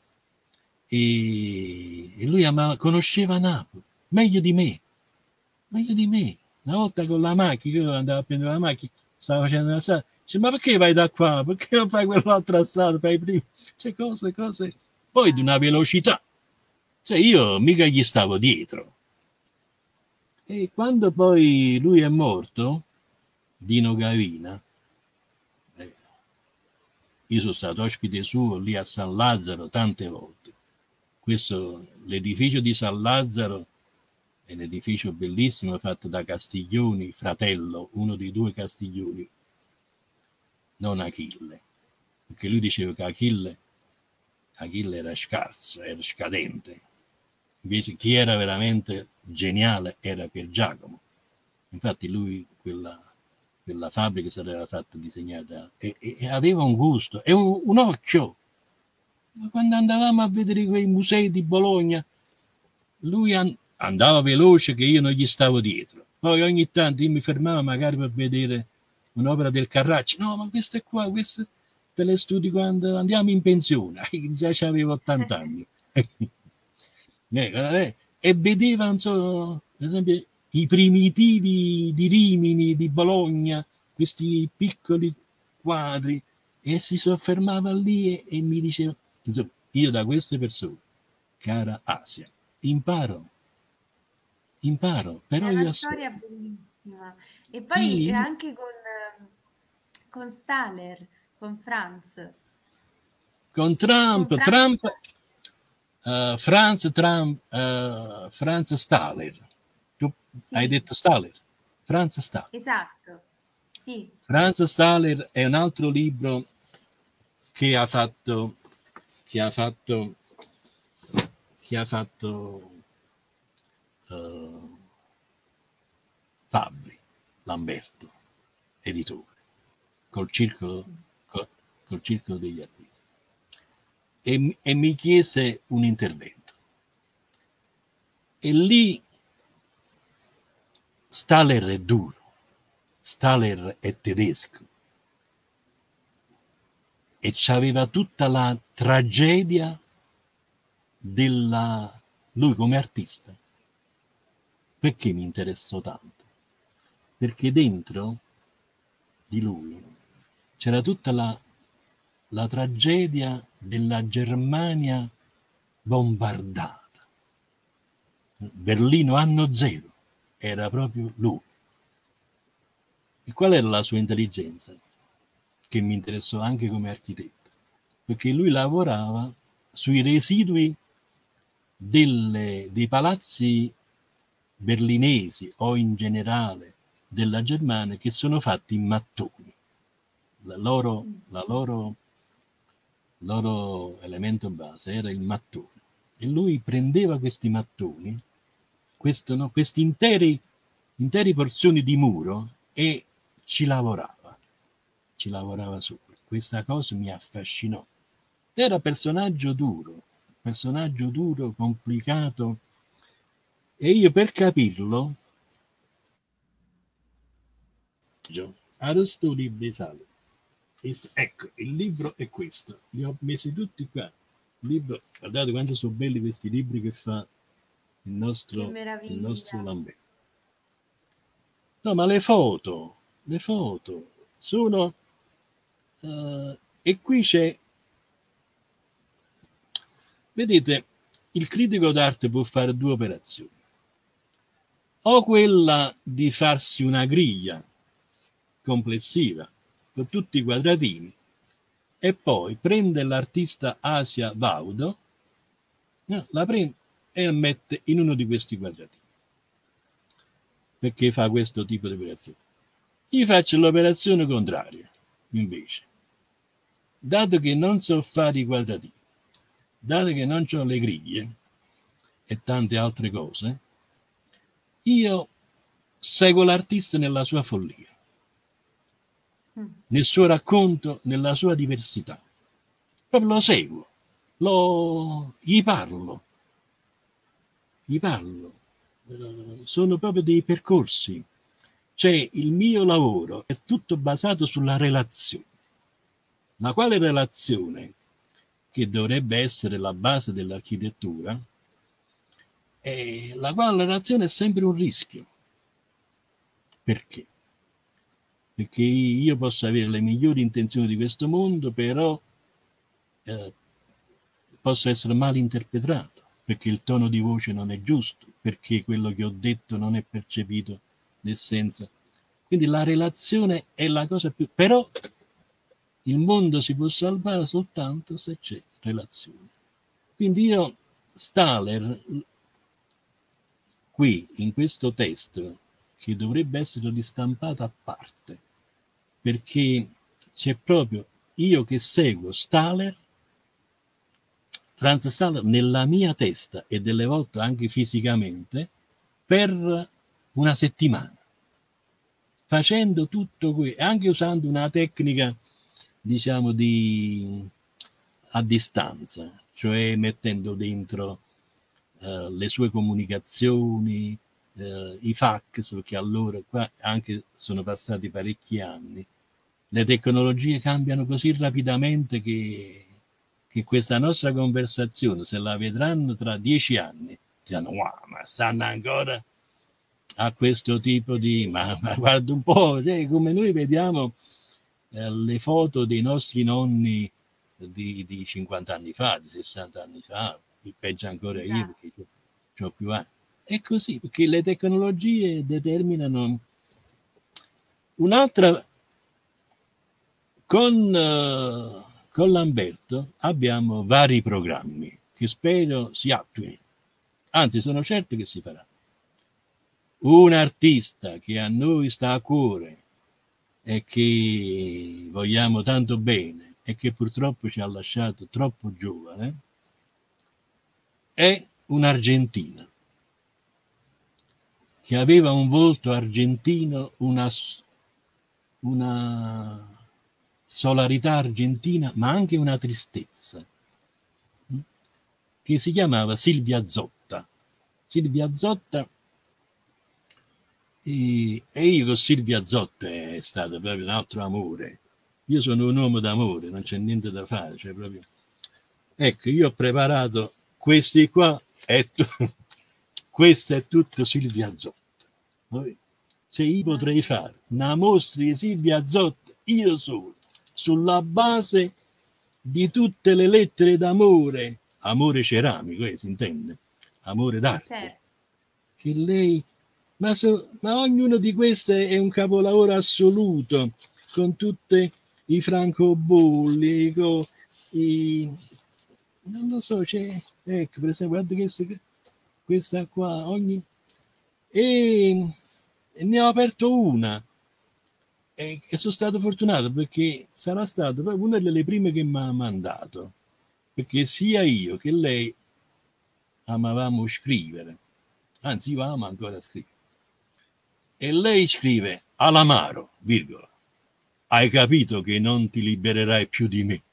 E, e lui amava, conosceva Napoli, meglio di me. Meglio di me. Una volta con la macchina, io andavo a prendere la macchina, stavo facendo una strada, dice, ma perché vai da qua? Perché non fai quell'altra strada? Fai prima? Cioè, cose, cose. Poi di una velocità. Cioè, io mica gli stavo dietro. E quando poi lui è morto, Dino Gavina, eh, io sono stato ospite suo lì a San Lazzaro tante volte. Questo, l'edificio di San Lazzaro, è un edificio bellissimo fatto da Castiglioni, fratello, uno dei due Castiglioni, non Achille, perché lui diceva che Achille, Achille era scarso, era scadente, invece chi era veramente geniale era Pier Giacomo. Infatti lui quella, quella fabbrica si era fatta disegnata e, e, e aveva un gusto e un, un occhio. Ma quando andavamo a vedere quei musei di Bologna, lui an- andava veloce che io non gli stavo dietro. Poi ogni tanto io mi fermavo magari per vedere un'opera del Carracci. No, ma questo è qua, questo te le studi quando andiamo in pensione. Già avevo ottanta anni. E vedeva, non so, per esempio, i primitivi di Rimini, di Bologna, questi piccoli quadri, e si soffermava lì e, e mi diceva, insomma, io da queste persone, cara Asia, imparo, imparo, però è io una ascolto. storia bellissima. E poi Sì, anche con, con Staller, con Franz. con Trump, Con Franz. Trump, uh, Franz Trump, uh, Franz Staller. Tu sì. hai detto Staller? Franz Staller. Esatto, sì. Franz Staller è un altro libro che ha fatto, che ha fatto, che ha fatto uh, Fabbri, Lamberto, editore, col circolo, col, col circolo degli artisti. E, e mi chiese un intervento. E lì Staller è duro, Staller è tedesco e c'aveva tutta la tragedia della lui come artista. Perché mi interessò tanto? Perché dentro di lui c'era tutta la, la tragedia della Germania bombardata. Berlino anno zero, era proprio lui. E qual era la sua intelligenza? Che mi interessò anche come architetto, perché lui lavorava sui residui delle, dei palazzi berlinesi o in generale della Germania, che sono fatti in mattoni. La loro, la loro, loro elemento base era il mattone. E lui prendeva questi mattoni, questo, no, questi interi, interi porzioni di muro, e ci lavorava, ci lavorava sopra. Questa cosa mi affascinò. Era personaggio duro, personaggio duro, complicato, e io per capirlo, Ariosto Libri Sale. Ecco, il libro è questo, li ho messi tutti qua. Il libro, guardate quanto sono belli questi libri che fa il nostro, il nostro Lamberto. No, ma le foto, le foto sono, uh, e qui c'è, vedete, il critico d'arte può fare due operazioni, o quella di farsi una griglia complessiva con tutti i quadratini e poi prende l'artista Asia Baudo, no, la prende e la mette in uno di questi quadratini. Perché fa questo tipo di operazione? Io faccio l'operazione contraria, invece. Dato che non so fare i quadratini, dato che non ho le griglie e tante altre cose, io seguo l'artista nella sua follia, nel suo racconto, nella sua diversità. Proprio lo seguo, lo, gli parlo, gli parlo. Sono proprio dei percorsi. Cioè, il mio lavoro è tutto basato sulla relazione. Ma quale relazione? Che dovrebbe essere la base dell'architettura, e la quale relazione è sempre un rischio. Perché? Perché io posso avere le migliori intenzioni di questo mondo, però eh, posso essere mal interpretato, perché il tono di voce non è giusto, perché quello che ho detto non è percepito nel senso. Quindi la relazione è la cosa più... Però il mondo si può salvare soltanto se c'è relazione. Quindi io, Staller, qui, in questo testo, che dovrebbe essere ristampato a parte, perché c'è proprio io che seguo Staller, Franz Staller, nella mia testa e delle volte anche fisicamente, per una settimana, facendo tutto questo, anche usando una tecnica, diciamo, di a distanza, cioè mettendo dentro uh, le sue comunicazioni, uh, i fax, perché allora qua anche sono passati parecchi anni, le tecnologie cambiano così rapidamente che, che questa nostra conversazione, se la vedranno tra dieci anni, diranno, wow, ma stanno ancora a questo tipo di... Ma, ma guarda un po', cioè, come noi vediamo eh, le foto dei nostri nonni di, di cinquanta anni fa, di sessanta anni fa, peggio ancora io perché ho più anni. È così, perché le tecnologie determinano un'altra... Con, uh, con Lamberto abbiamo vari programmi che spero si attuino, anzi sono certo che si farà. Un artista che a noi sta a cuore e che vogliamo tanto bene e che purtroppo ci ha lasciato troppo giovane è un'argentina che aveva un volto argentino, una, una solarità argentina, ma anche una tristezza, che si chiamava Silvia Zotta. Silvia Zotta, e, e io con Silvia Zotta è stato proprio un altro amore. Io sono un uomo d'amore, non c'è niente da fare. Cioè proprio... Ecco, io ho preparato questi qua, è tu... questo è tutto Silvia Zotta. Se io potrei fare una mostra di Silvia Zotta, io solo, sulla base di tutte le lettere d'amore, amore ceramico, eh, si intende, amore d'arte, certo. Che lei, ma, so, ma ognuno di queste è un capolavoro assoluto, con tutti i francobolli, con i, non lo so, c'è, ecco, per esempio, guarda questa, questa qua, ogni, e, e ne ho aperto una e, e sono stato fortunato perché sarà stato proprio una delle prime che mi ha mandato, perché sia io che lei amavamo scrivere, anzi io amo ancora scrivere. E lei scrive all'amaro, virgola, hai capito che non ti libererai più di me.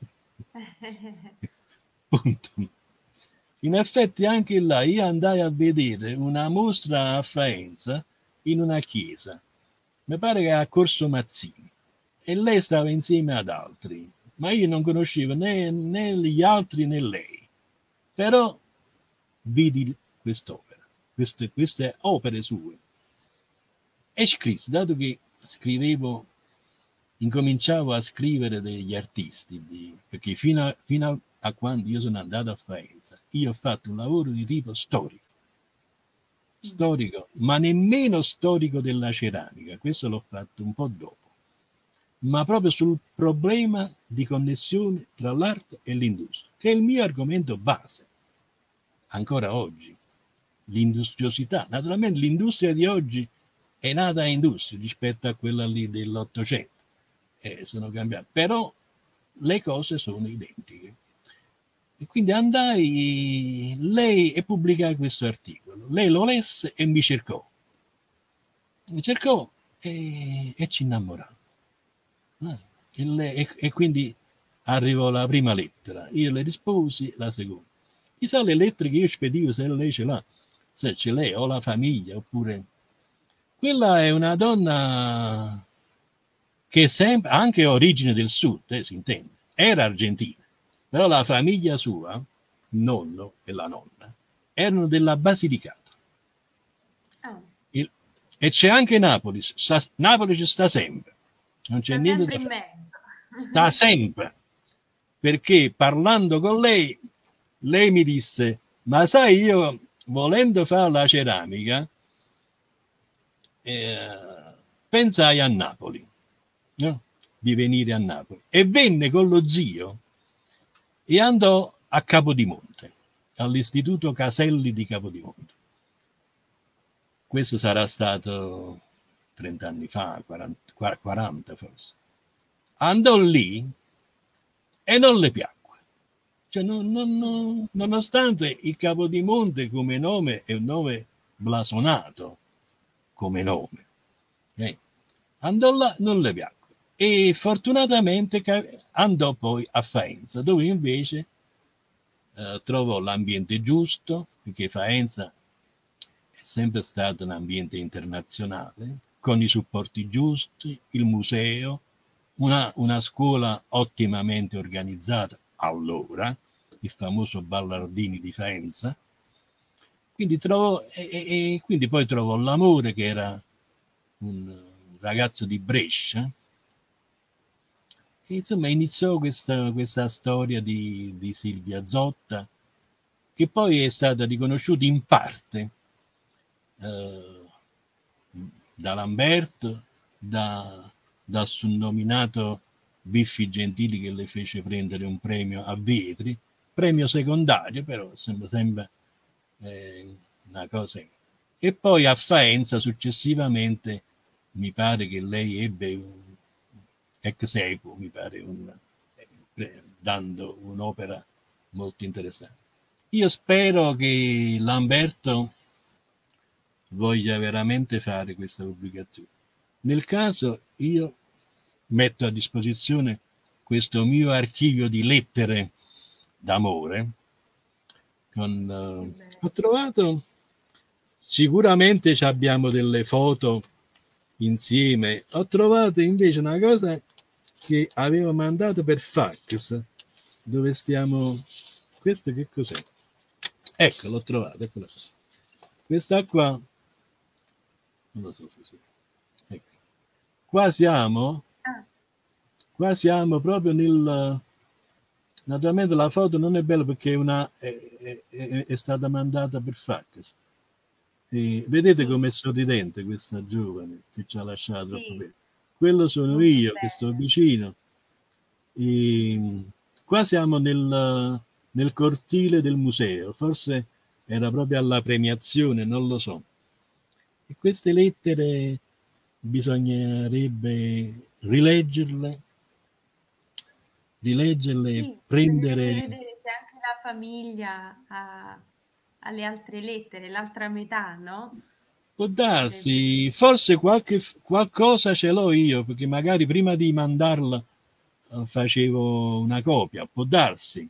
Punto. In effetti anche là io andai a vedere una mostra a Faenza in una chiesa, mi pare che a Corso Mazzini, e lei stava insieme ad altri, ma io non conoscevo né, né gli altri né lei, però vidi quest'opera, queste, queste opere sue, e scrissi, dato che scrivevo, incominciavo a scrivere degli artisti, di, perché fino a, fino a, a quando io sono andato a Faenza, io ho fatto un lavoro di tipo storico, storico, ma nemmeno storico della ceramica, questo l'ho fatto un po' dopo, ma proprio sul problema di connessione tra l'arte e l'industria, che è il mio argomento base, ancora oggi, l'industriosità. Naturalmente l'industria di oggi è nata industria rispetto a quella lì dell'Ottocento, eh, sono cambiate, però le cose sono identiche. E quindi andai lei e pubblicai questo articolo. Lei lo lesse e mi cercò. Mi cercò e, e ci innamorammo. Ah, e, lei, e, e quindi arrivò la prima lettera. Io le risposi la seconda. Chissà le lettere che io spedivo se lei ce l'ha, se ce l'è, o la famiglia, oppure... Quella è una donna che sempre, anche origine del sud, eh, si intende, era argentina, però la famiglia sua, il nonno e la nonna, erano della Basilicata. Oh. Il, e c'è anche Napoli, sta, Napoli ci sta sempre, non c'è sta niente da fare. Sta sempre, perché parlando con lei, lei mi disse, ma sai, io volendo fare la ceramica, eh, pensai a Napoli, no? Di venire a Napoli, e venne con lo zio e andò a Capodimonte, all'istituto Caselli di Capodimonte. Questo sarà stato trenta anni fa, quaranta, quaranta forse. Andò lì e non le piacque, cioè, non, non, non, nonostante il Capodimonte come nome è un nome blasonato come nome, okay? Andò là, non le piacque, e fortunatamente andò poi a Faenza, dove invece eh, trovò l'ambiente giusto, perché Faenza è sempre stato un ambiente internazionale, con i supporti giusti, il museo, una, una scuola ottimamente organizzata allora, il famoso Ballardini di Faenza. Quindi, trovò, e, e quindi poi trovò l'amore, che era un ragazzo di Brescia, e insomma iniziò questa, questa storia di, di Silvia Zotta, che poi è stata riconosciuta in parte eh, da Lamberto, da, dal soprannominato Biffi Gentili, che le fece prendere un premio a Vietri, premio secondario, però sembra sempre eh, una cosa. E poi a Faenza successivamente mi pare che lei ebbe un ex equo, mi pare, un, eh, dando un'opera molto interessante. Io spero che Lamberto voglia veramente fare questa pubblicazione. Nel caso io metto a disposizione questo mio archivio di lettere d'amore. Con, uh, ho trovato, sicuramente abbiamo delle foto insieme, ho trovato invece una cosa che avevo mandato per fax, dove stiamo, questo che cos'è? Ecco, l'ho trovato, eccola. Questa qua, non lo so se si... ecco. Qua siamo, qua siamo proprio nel, naturalmente la foto non è bella perché una, è, è, è stata mandata per fax. E vedete com'è sorridente questa giovane che ci ha lasciato troppo sì. Bene. Quello sono molto io, bene, che sto vicino. E qua siamo nel, nel cortile del museo, forse era proprio alla premiazione, non lo so. E queste lettere bisognerebbe rileggerle, rileggerle, Sì, bisognerebbe prendere. vedere se anche la famiglia ha, ha le altre lettere, l'altra metà, no? Può Potrebbe. darsi, forse qualche, qualcosa ce l'ho io, perché magari prima di mandarla eh, facevo una copia, può darsi.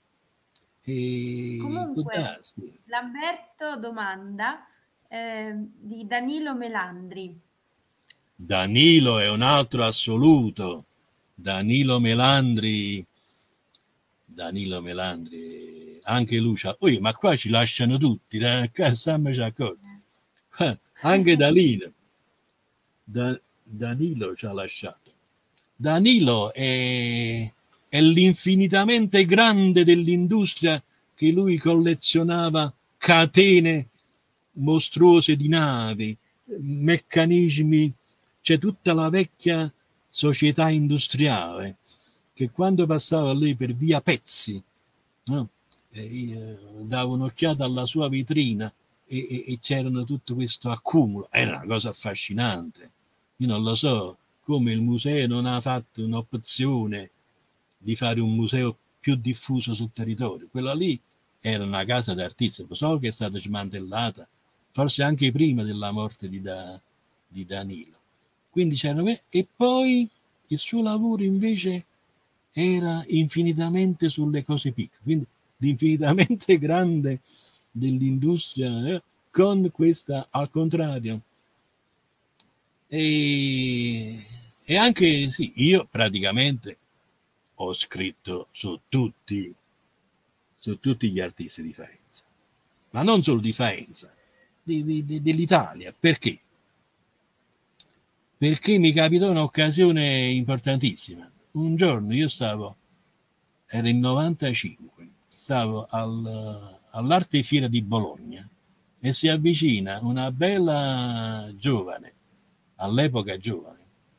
E può Comunque, darsi. Lamberto domanda eh, di Danilo Melandri. Danilo è un altro assoluto. Danilo Melandri, Danilo Melandri, anche lui c'ha. Ui, ma qua ci lasciano tutti, eh? Stiamo d'accordo. Anche Danilo, da, Danilo ci ha lasciato. Danilo è, è l'infinitamente grande dell'industria, che lui collezionava catene mostruose di navi, meccanismi, c'è tutta la vecchia società industriale che quando passava lì per via Pezzi, no? E, davo un'occhiata alla sua vetrina e, e, e c'erano tutto questo accumulo, era una cosa affascinante. Io non lo so come il museo non ha fatto un'opzione di fare un museo più diffuso sul territorio. Quella lì era una casa d'artista, so che è stata smantellata, forse anche prima della morte di, da, di Danilo. Quindi c'erano, e poi il suo lavoro invece era infinitamente sulle cose piccole, quindi l'infinitamente grande dell'industria, eh, con questa al contrario. E, e anche sì, io praticamente ho scritto su tutti, su tutti gli artisti di Faenza, ma non solo di Faenza, di, di, di, dell'Italia. Perché? Perché mi capitò un'occasione importantissima. Un giorno io stavo, era il novantacinque, stavo al, all'Arte Fiera di Bologna e si avvicina una bella giovane, all'epoca giovane,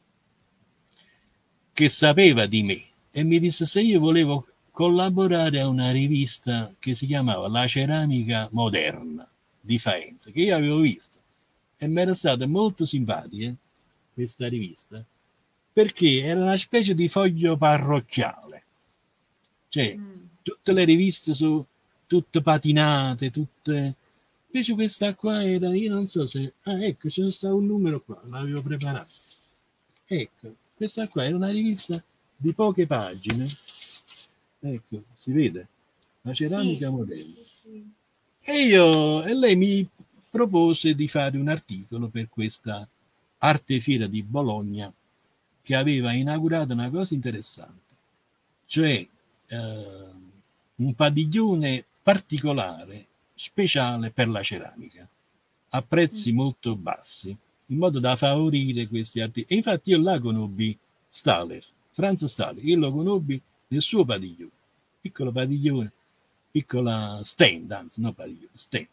che sapeva di me e mi disse se io volevo collaborare a una rivista che si chiamava La Ceramica Moderna di Faenza, che io avevo visto e mi era stata molto simpatica questa rivista, perché era una specie di foglio parrocchiale, cioè Mm. tutte le riviste sono tutte patinate, tutte. Invece questa qua era, io non so se, ah ecco, c'è stato un numero qua, l'avevo preparato. Ecco, questa qua era una rivista di poche pagine, ecco, si vede, La Sì, ceramica moderna. sì, sì. E io, e lei mi propose di fare un articolo per questa Arte Fiera di Bologna, che aveva inaugurato una cosa interessante, cioè eh, un padiglione particolare, speciale per la ceramica, a prezzi Mm. molto bassi, in modo da favorire questi artisti. E infatti io là conobbi Staller, Franz Staller, io lo conobbi nel suo padiglione, piccolo padiglione, piccola stand, anzi non padiglione, stand.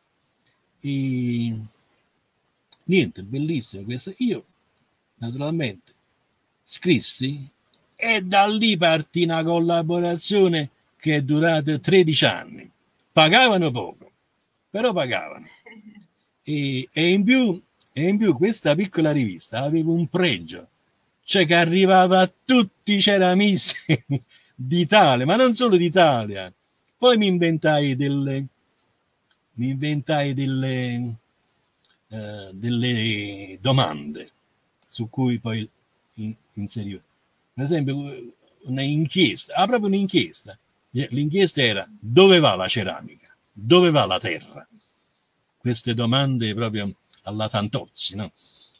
E niente, bellissimo questo. Io naturalmente scrissi e da lì partì una collaborazione che è durata tredici anni. Pagavano poco, però pagavano. E, e, in più, e in più questa piccola rivista aveva un pregio, cioè che arrivava a tutti i ceramisti d'Italia, ma non solo d'Italia. Poi mi inventai delle, mi inventai delle, eh, delle domande su cui poi in, inserivo. Per esempio, un'inchiesta, ah, proprio un'inchiesta. L'inchiesta era: dove va la ceramica? Dove va la terra? Queste domande proprio alla Fantozzi, no?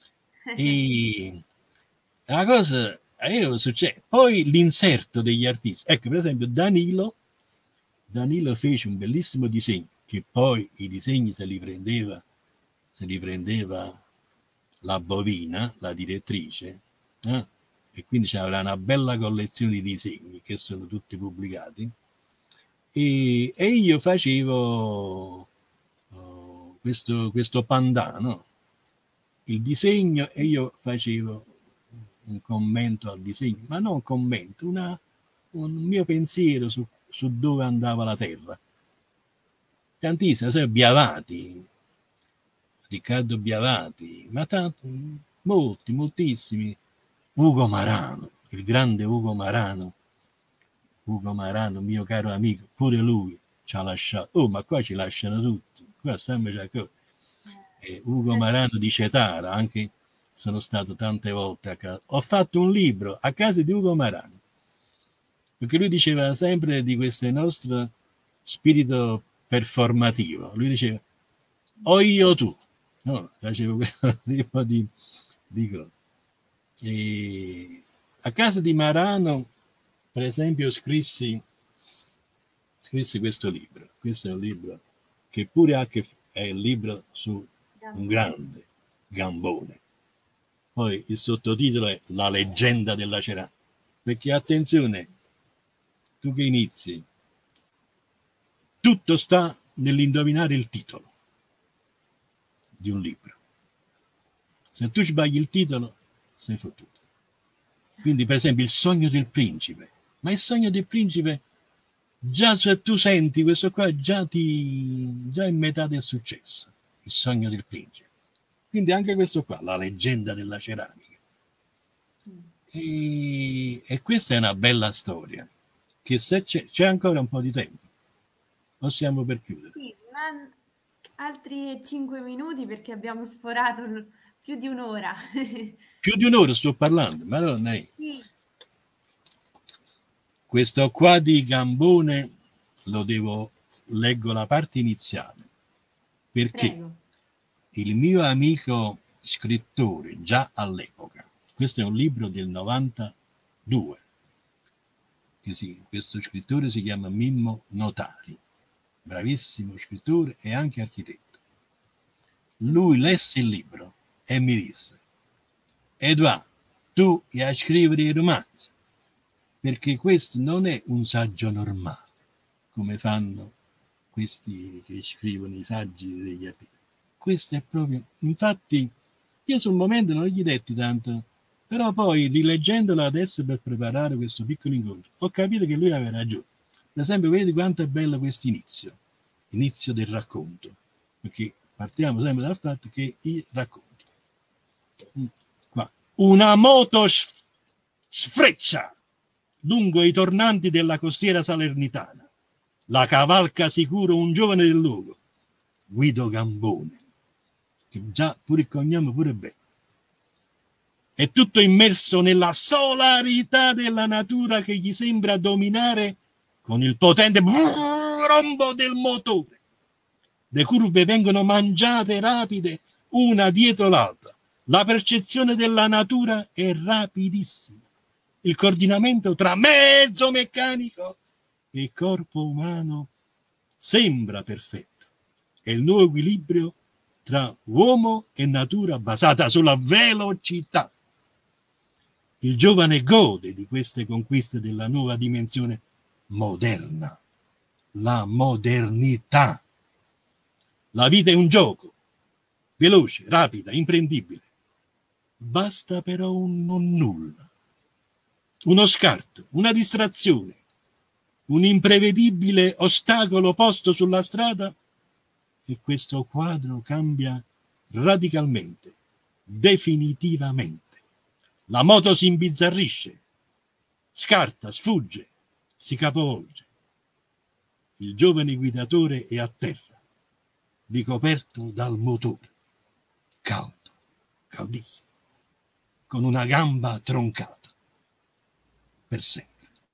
E la cosa, io succede. Poi l'inserto degli artisti. Ecco, per esempio, Danilo, Danilo fece un bellissimo disegno, che poi i disegni se li prendeva, se li prendeva la Bovina, la direttrice, eh? E quindi c'avrà una bella collezione di disegni che sono tutti pubblicati. E, e io facevo oh, questo, questo pandano, il disegno, e io facevo un commento al disegno, ma non un commento, una, un mio pensiero su, su dove andava la terra. Tantissimo, per esempio Biavati, Riccardo Biavati, ma tanti, molti, moltissimi. Ugo Marano, il grande Ugo Marano, Ugo Marano, mio caro amico, pure lui ci ha lasciato. Oh, ma qua ci lasciano tutti, qua sempre c'è cosa. E Ugo Marano di Cetara, anche sono stato tante volte a casa. Ho fatto un libro a casa di Ugo Marano, perché lui diceva sempre di questo nostro spirito performativo. Lui diceva, o io tu. No, facevo questo tipo di, di cose. E a casa di Marano, per esempio, scrissi, scrissi questo libro. Questo è un libro che pure ha che è il libro su un grande Gambone. Poi il sottotitolo è La leggenda della ceramica. Perché attenzione, tu che inizi, tutto sta nell'indovinare il titolo di un libro. Se tu sbagli il titolo, sei fottuto. Quindi, per esempio, il sogno del principe. Ma il sogno del principe, già se tu senti questo qua, già, ti, già è metà del successo. Il sogno del principe. Quindi anche questo qua, la leggenda della ceramica. E, e questa è una bella storia, che se c'è, c'è ancora un po' di tempo, o siamo per chiudere? Sì, ma altri cinque minuti perché abbiamo sforato più di un'ora. Più di un'ora sto parlando, ma non è. Sì. Questo qua di Gambone lo devo, leggo la parte iniziale, perché Prego. Il mio amico scrittore, già all'epoca, questo è un libro del novantadue, che sì, questo scrittore si chiama Mimmo Notari, bravissimo scrittore e anche architetto. Lui lesse il libro e mi disse, Edoardo, tu hai a scrivere i romanzi, perché questo non è un saggio normale, come fanno questi che scrivono i saggi degli artisti. Questo è proprio, infatti io sul momento non gli detti tanto, però poi rileggendolo adesso per preparare questo piccolo incontro, ho capito che lui aveva ragione. Per esempio, vedi quanto è bello questo inizio, inizio del racconto, perché partiamo sempre dal fatto che il racconto. Qua. Una moto sfreccia lungo i tornanti della costiera salernitana. La cavalca sicuro un giovane del luogo, Guido Gambone, che già pure il cognome pure bello. È tutto immerso nella solarità della natura che gli sembra dominare con il potente rombo del motore. Le curve vengono mangiate rapide una dietro l'altra. La percezione della natura è rapidissima. Il coordinamento tra mezzo meccanico e corpo umano sembra perfetto. È il nuovo equilibrio tra uomo e natura basata sulla velocità. Il giovane gode di queste conquiste della nuova dimensione moderna, la modernità. La vita è un gioco, veloce, rapida, imprendibile. Basta però un non nulla, uno scarto, una distrazione, un imprevedibile ostacolo posto sulla strada e questo quadro cambia radicalmente, definitivamente. La moto si imbizzarrisce, scarta, sfugge, si capovolge. Il giovane guidatore è a terra, ricoperto dal motore, caldo, caldissimo, con una gamba troncata, per sempre.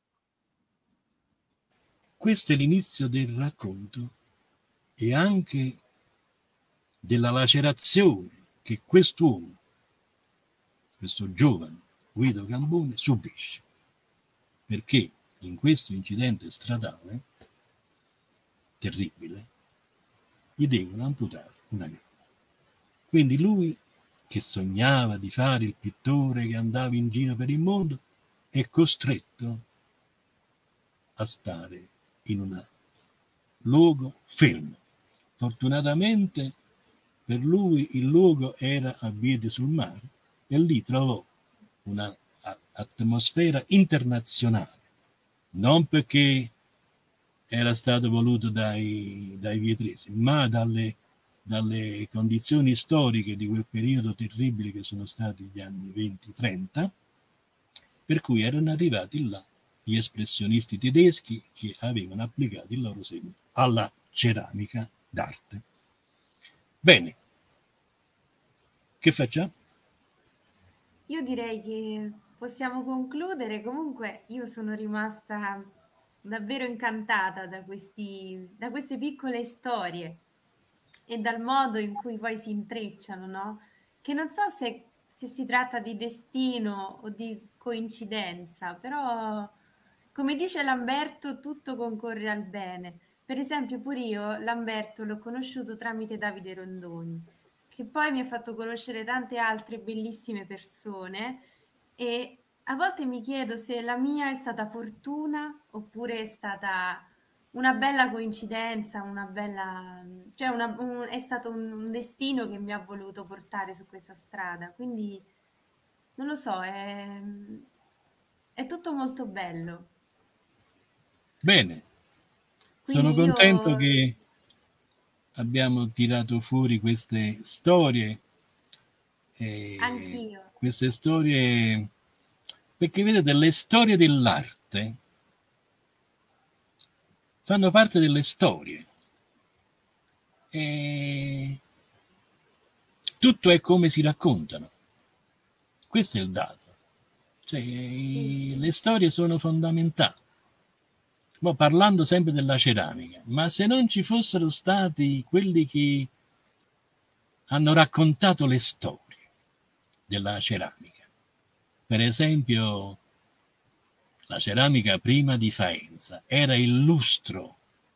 Questo è l'inizio del racconto e anche della lacerazione che quest'uomo, questo giovane Guido Gambone, subisce, perché in questo incidente stradale terribile gli devono amputare una gamba. Quindi lui, che sognava di fare il pittore che andava in giro per il mondo, è costretto a stare in un luogo fermo. Fortunatamente per lui il luogo era a piedi sul mare e lì trovò un'atmosfera internazionale, non perché era stato voluto dai, dai vietresi, ma dalle, dalle condizioni storiche di quel periodo terribile che sono stati gli anni venti trenta, per cui erano arrivati là gli espressionisti tedeschi che avevano applicato il loro segno alla ceramica d'arte. Bene, che facciamo? Io direi che possiamo concludere. Comunque io sono rimasta davvero incantata da questi, da queste piccole storie e dal modo in cui poi si intrecciano, no? Che non so se, se si tratta di destino o di coincidenza, però come dice Lamberto, tutto concorre al bene. Per esempio, pure io Lamberto l'ho conosciuto tramite Davide Rondoni, che poi mi ha fatto conoscere tante altre bellissime persone e a volte mi chiedo se la mia è stata fortuna oppure è stata una bella coincidenza, una bella, cioè una- un- è stato un, un destino che mi ha voluto portare su questa strada. Quindi non lo so, è, è tutto molto bello. Bene, sono Quindi contento io, che abbiamo tirato fuori queste storie, eh, anch'io, queste storie, perché vedete, le storie dell'arte fanno parte delle storie e tutto è come si raccontano. Questo è il dato. Cioè, sì, le storie sono fondamentali. Ma parlando sempre della ceramica, ma se non ci fossero stati quelli che hanno raccontato le storie della ceramica, per esempio la ceramica prima di Faenza era il lustro,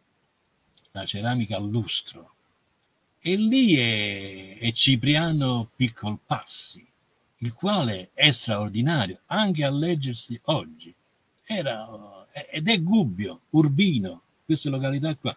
la ceramica al lustro, e lì è, è Cipriano Piccolpassi, il quale è straordinario anche a leggersi oggi. Era, ed è Gubbio, Urbino, queste località qua.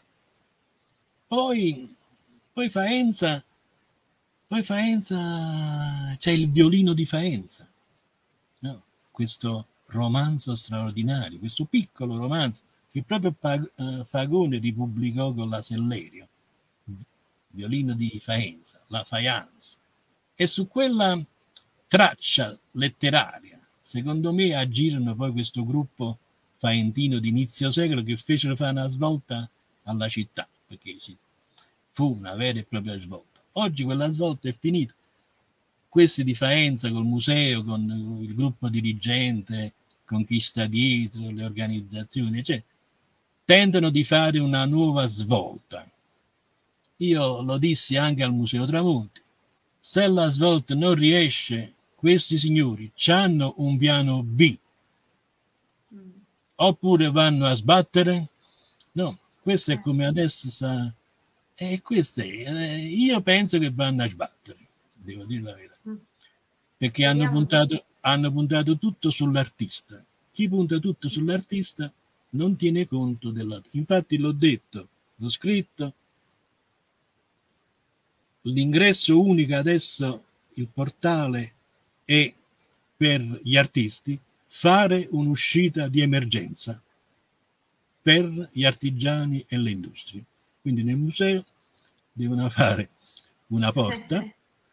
Poi, poi Faenza, poi Faenza, c'è il violino di Faenza, no? Questo romanzo straordinario, questo piccolo romanzo che proprio Fagone ripubblicò con la Sellerio, violino di Faenza, la Faianza. E su quella traccia letteraria, secondo me, agirono poi questo gruppo faentino di inizio secolo che fecero fare una svolta alla città, perché fu una vera e propria svolta. Oggi quella svolta è finita. Questi di Faenza col museo, con il gruppo dirigente, con chi sta dietro, le organizzazioni, cioè, tentano di fare una nuova svolta. Io lo dissi anche al Museo Tramonti. Se la svolta non riesce, questi signori hanno un piano B. mm, Oppure vanno a sbattere? No, questo è eh, come adesso sa. E questo è, eh, io penso che vanno a sbattere, devo dire la verità. mm, Perché hanno speriamo di sì. puntato, hanno puntato tutto sull'artista. Chi punta tutto sull'artista non tiene conto della... Infatti l'ho detto, l'ho scritto, l'ingresso unico adesso, il portale è per gli artisti fare un'uscita di emergenza per gli artigiani e le industrie. Quindi nel museo devono fare una porta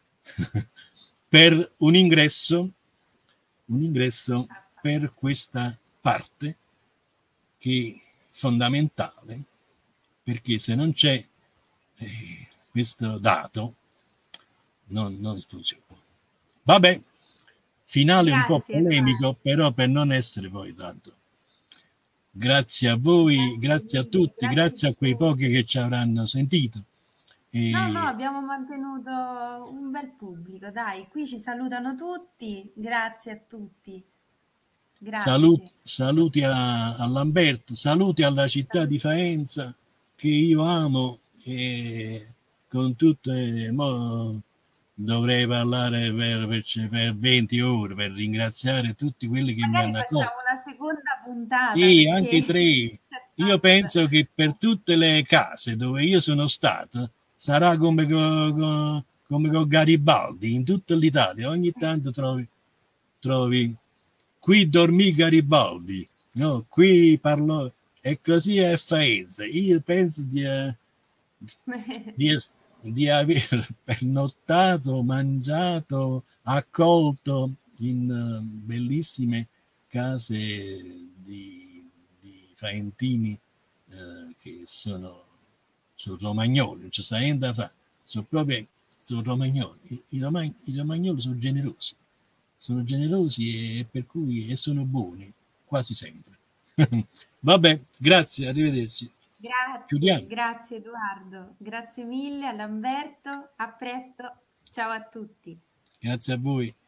per un ingresso, un ingresso per questa parte che è fondamentale, perché se non c'è eh, questo dato non, non funziona. Vabbè, finale un po' Grazie Edoardo, polemico, però per non essere poi tanto. Grazie a voi, grazie grazie a mille, tutti, grazie a grazie a quei voi. pochi che ci avranno sentito. No, no, E abbiamo mantenuto un bel pubblico, dai, qui ci salutano tutti, grazie a tutti, saluti, grazie. saluti a, a Lamberto, saluti alla città di Faenza che io amo e con tutte... Mo, dovrei parlare per, per, per venti ore per ringraziare tutti quelli che mi Magari hanno accolto. facciamo una seconda puntata Sì, anche perché tre. c'è Io tanta... penso che per tutte le case dove io sono stato sarà come con, con, come con Garibaldi in tutta l'Italia. Ogni tanto trovi, trovi qui dormì Garibaldi, no? Qui parlò e così è Faenza. Io penso di, eh, di, di aver pernottato, mangiato, accolto in uh, bellissime case di, di faentini uh, che sono, sono romagnoli, non c'è sta niente da fare, sono proprio sono romagnoli. I, i, romagn, i romagnoli sono generosi, sono generosi e per cui e sono buoni quasi sempre. Vabbè, grazie, arrivederci. Grazie, Chiudiamo. grazie Edoardo, grazie mille a Lamberto, a presto, ciao a tutti. Grazie a voi.